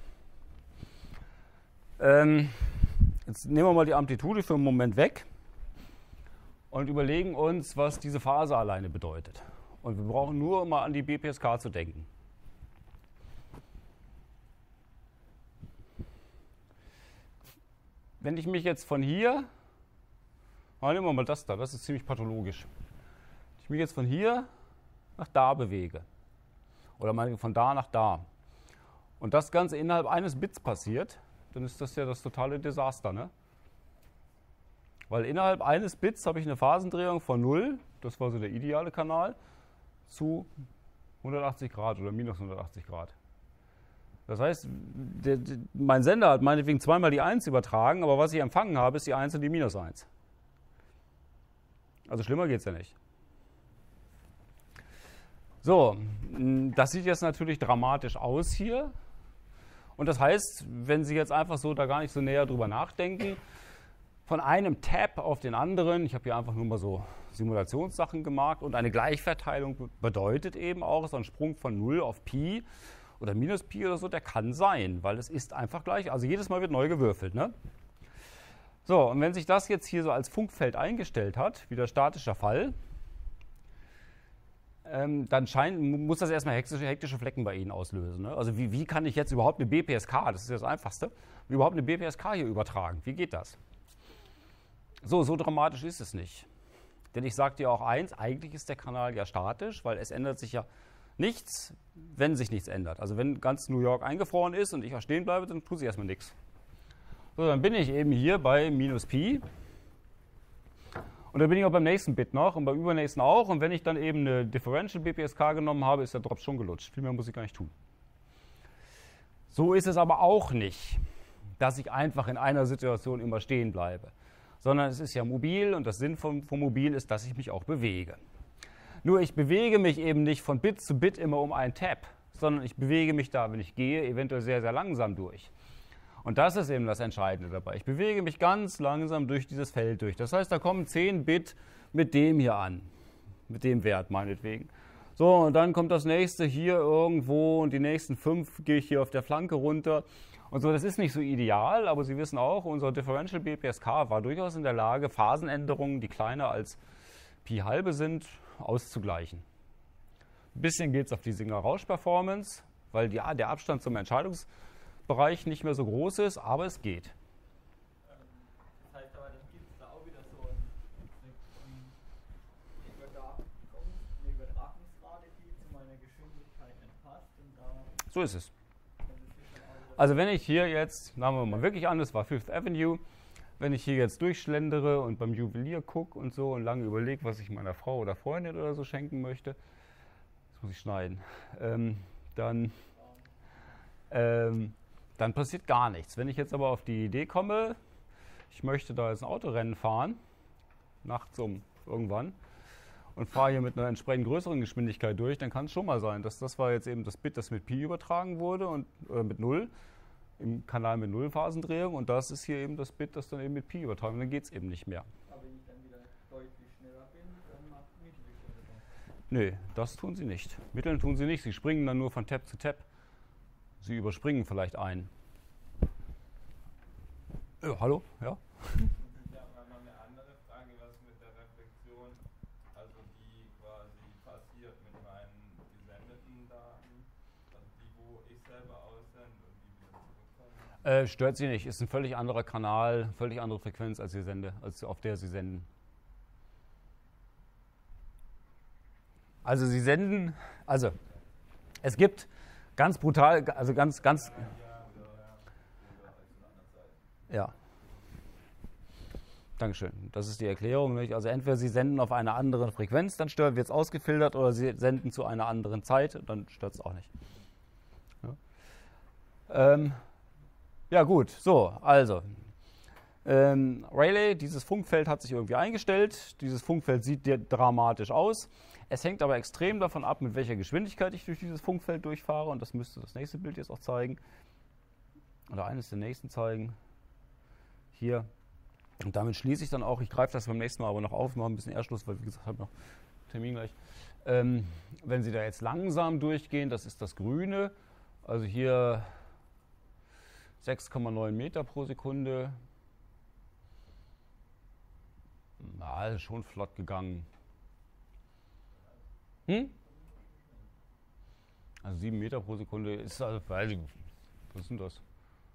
Ähm, jetzt nehmen wir mal die Amplitude für einen Moment weg und überlegen uns, was diese Phase alleine bedeutet. Und wir brauchen nur mal an die B P S K zu denken. Wenn ich mich jetzt von hier, oh, nehmen wir mal das da, das ist ziemlich pathologisch. Wenn ich mich jetzt von hier nach da bewege, oder mal von da nach da, und das Ganze innerhalb eines Bits passiert, dann ist das ja das totale Desaster, ne? Weil innerhalb eines Bits habe ich eine Phasendrehung von null, das war so der ideale Kanal, zu hundertachtzig Grad oder minus hundertachtzig Grad. Das heißt, der, der, mein Sender hat meinetwegen zweimal die eins übertragen, aber was ich empfangen habe, ist die eins und die minus eins. Also schlimmer geht es ja nicht. So, das sieht jetzt natürlich dramatisch aus hier. Und das heißt, wenn Sie jetzt einfach so da gar nicht so näher drüber nachdenken, von einem Tab auf den anderen, ich habe hier einfach nur mal so Simulationssachen gemacht, und eine Gleichverteilung bedeutet eben auch, so ein Sprung von null auf Pi oder minus Pi oder so, der kann sein, weil es ist einfach gleich, also jedes Mal wird neu gewürfelt. Ne? So, und wenn sich das jetzt hier so als Funkfeld eingestellt hat, wieder statischer Fall, ähm, dann scheint, muss das erstmal hektische, hektische Flecken bei Ihnen auslösen. Ne? Also wie, wie kann ich jetzt überhaupt eine B P S K, das ist ja das Einfachste, überhaupt eine B P S K hier übertragen? Wie geht das? So, so dramatisch ist es nicht. Denn ich sage dir auch eins, eigentlich ist der Kanal ja statisch, weil es ändert sich ja nichts, wenn sich nichts ändert. Also wenn ganz New York eingefroren ist und ich auch stehen bleibe, dann tut sich erstmal nichts. So, dann bin ich eben hier bei minus Pi. Und dann bin ich auch beim nächsten Bit noch und beim übernächsten auch. Und wenn ich dann eben eine Differential B P S K genommen habe, ist der Drops schon gelutscht. Viel mehr muss ich gar nicht tun. So ist es aber auch nicht, dass ich einfach in einer Situation immer stehen bleibe. Sondern es ist ja mobil und das Sinn vom, vom Mobil ist, dass ich mich auch bewege. Nur ich bewege mich eben nicht von Bit zu Bit immer um einen Tab, sondern ich bewege mich da, wenn ich gehe, eventuell sehr, sehr langsam durch. Und das ist eben das Entscheidende dabei. Ich bewege mich ganz langsam durch dieses Feld durch. Das heißt, da kommen zehn Bit mit dem hier an, mit dem Wert meinetwegen. So, und dann kommt das nächste hier irgendwo und die nächsten fünf gehe ich hier auf der Flanke runter. Und so, das ist nicht so ideal, aber Sie wissen auch, unser Differential B P S K war durchaus in der Lage, Phasenänderungen, die kleiner als Pi halbe sind, auszugleichen. Ein bisschen geht es auf die Signal-Rausch-Performance, weil ja, der Abstand zum Entscheidungsbereich nicht mehr so groß ist, aber es geht. Das heißt aber, dann gibt es da auch wieder so eine, eine Übertragungsrate, die zu meiner Geschwindigkeit nicht passt. Und da So ist es. Also wenn ich hier jetzt, nehmen wir mal wirklich an, das war Fifth Avenue, wenn ich hier jetzt durchschlendere und beim Juwelier gucke und so und lange überlege, was ich meiner Frau oder Freundin oder so schenken möchte, das muss ich schneiden, ähm, dann, ähm, dann passiert gar nichts. Wenn ich jetzt aber auf die Idee komme, ich möchte da jetzt ein Autorennen fahren, nachts um irgendwann, und fahre hier mit einer entsprechend größeren Geschwindigkeit durch, dann kann es schon mal sein, dass das war jetzt eben das Bit, das mit Pi übertragen wurde und äh, mit null, im Kanal mit null Phasendrehung, und das ist hier eben das Bit, das dann eben mit Pi übertragen wird, dann geht es eben nicht mehr. Aber wenn ich dann wieder deutlich schneller bin, dann macht Mittelrichtung das. Nö, das tun sie nicht. Mitteln tun sie nicht, sie springen dann nur von Tab zu Tab. Sie überspringen vielleicht einen. Äh, hallo? Ja? Ja, mal eine andere Frage, was mit der Reflexion, also die quasi passiert mit meinen gesendeten Daten, also die, wo ich selber aussende und die wieder zurückkommen. Äh, stört sie nicht, ist ein völlig anderer Kanal, völlig andere Frequenz, als sie sende, als auf der sie senden. Also sie senden, also es gibt ganz brutal, also ganz, ganz, ja. Dankeschön. Das ist die Erklärung. Nicht? Also entweder Sie senden auf einer anderen Frequenz, dann wird es ausgefiltert, oder Sie senden zu einer anderen Zeit, dann stört es auch nicht. Ja. Ähm, ja gut, so, also. Ähm, Rayleigh, dieses Funkfeld hat sich irgendwie eingestellt. Dieses Funkfeld sieht dramatisch aus. Es hängt aber extrem davon ab, mit welcher Geschwindigkeit ich durch dieses Funkfeld durchfahre. Und das müsste das nächste Bild jetzt auch zeigen. Oder eines der nächsten zeigen. Hier. Und damit schließe ich dann auch, ich greife das beim nächsten Mal aber noch auf, mache ein bisschen Erschluss, weil wie gesagt, ich habe noch Termin gleich. Ähm, wenn Sie da jetzt langsam durchgehen, das ist das Grüne. Also hier sechs Komma neun Meter pro Sekunde. Na, ist schon flott gegangen. Hm? Also sieben Meter pro Sekunde ist also, weiß ich, was sind das?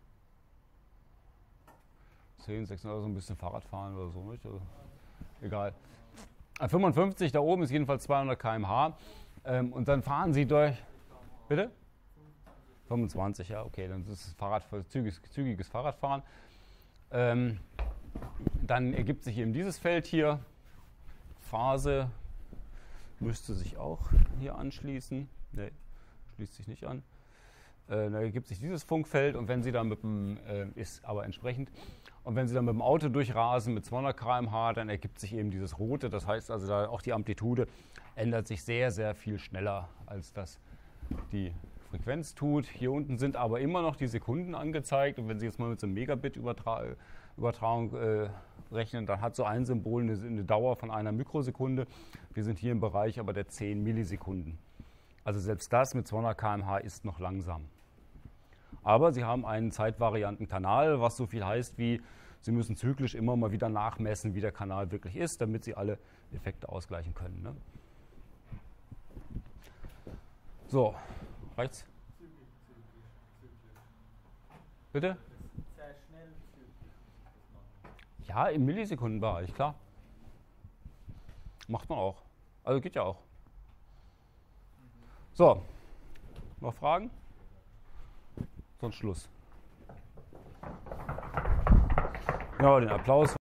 zehn, sechs, also ein bisschen Fahrrad fahren oder so, nicht? Also, egal. fünfundfünfzig, da oben ist jedenfalls zweihundert Kilometer pro Stunde. Ähm, und dann fahren Sie durch. Bitte? fünfundzwanzig, ja, okay, dann ist es Fahrrad, zügiges, zügiges Fahrradfahren. Ähm, dann ergibt sich eben dieses Feld hier. Phase müsste sich auch hier anschließen. Ne, schließt sich nicht an. Äh, da ergibt sich dieses Funkfeld, und wenn Sie dann mit dem, äh, ist aber entsprechend, und wenn Sie dann mit dem Auto durchrasen mit zweihundert Kilometer pro Stunde, dann ergibt sich eben dieses Rote. Das heißt also, da auch die Amplitude ändert sich sehr, sehr viel schneller, als das die Frequenz tut. Hier unten sind aber immer noch die Sekunden angezeigt, und wenn Sie jetzt mal mit so einem Megabit-Übertragung äh, rechnen, dann hat so ein Symbol eine, eine Dauer von einer Mikrosekunde. Wir sind hier im Bereich aber der zehn Millisekunden. Also selbst das mit zweihundert Kilometer pro Stunde ist noch langsam. Aber Sie haben einen zeitvarianten Kanal, was so viel heißt wie, Sie müssen zyklisch immer mal wieder nachmessen, wie der Kanal wirklich ist, damit Sie alle Effekte ausgleichen können. Ne? So, reicht's? Zyklisch, zyklisch, zyklisch. Bitte? Sehr schnell zyklisch das machen. Ja, im Millisekundenbereich, klar. Macht man auch. Also geht ja auch. So, noch Fragen? Sonst Schluss. Ja, den Applaus.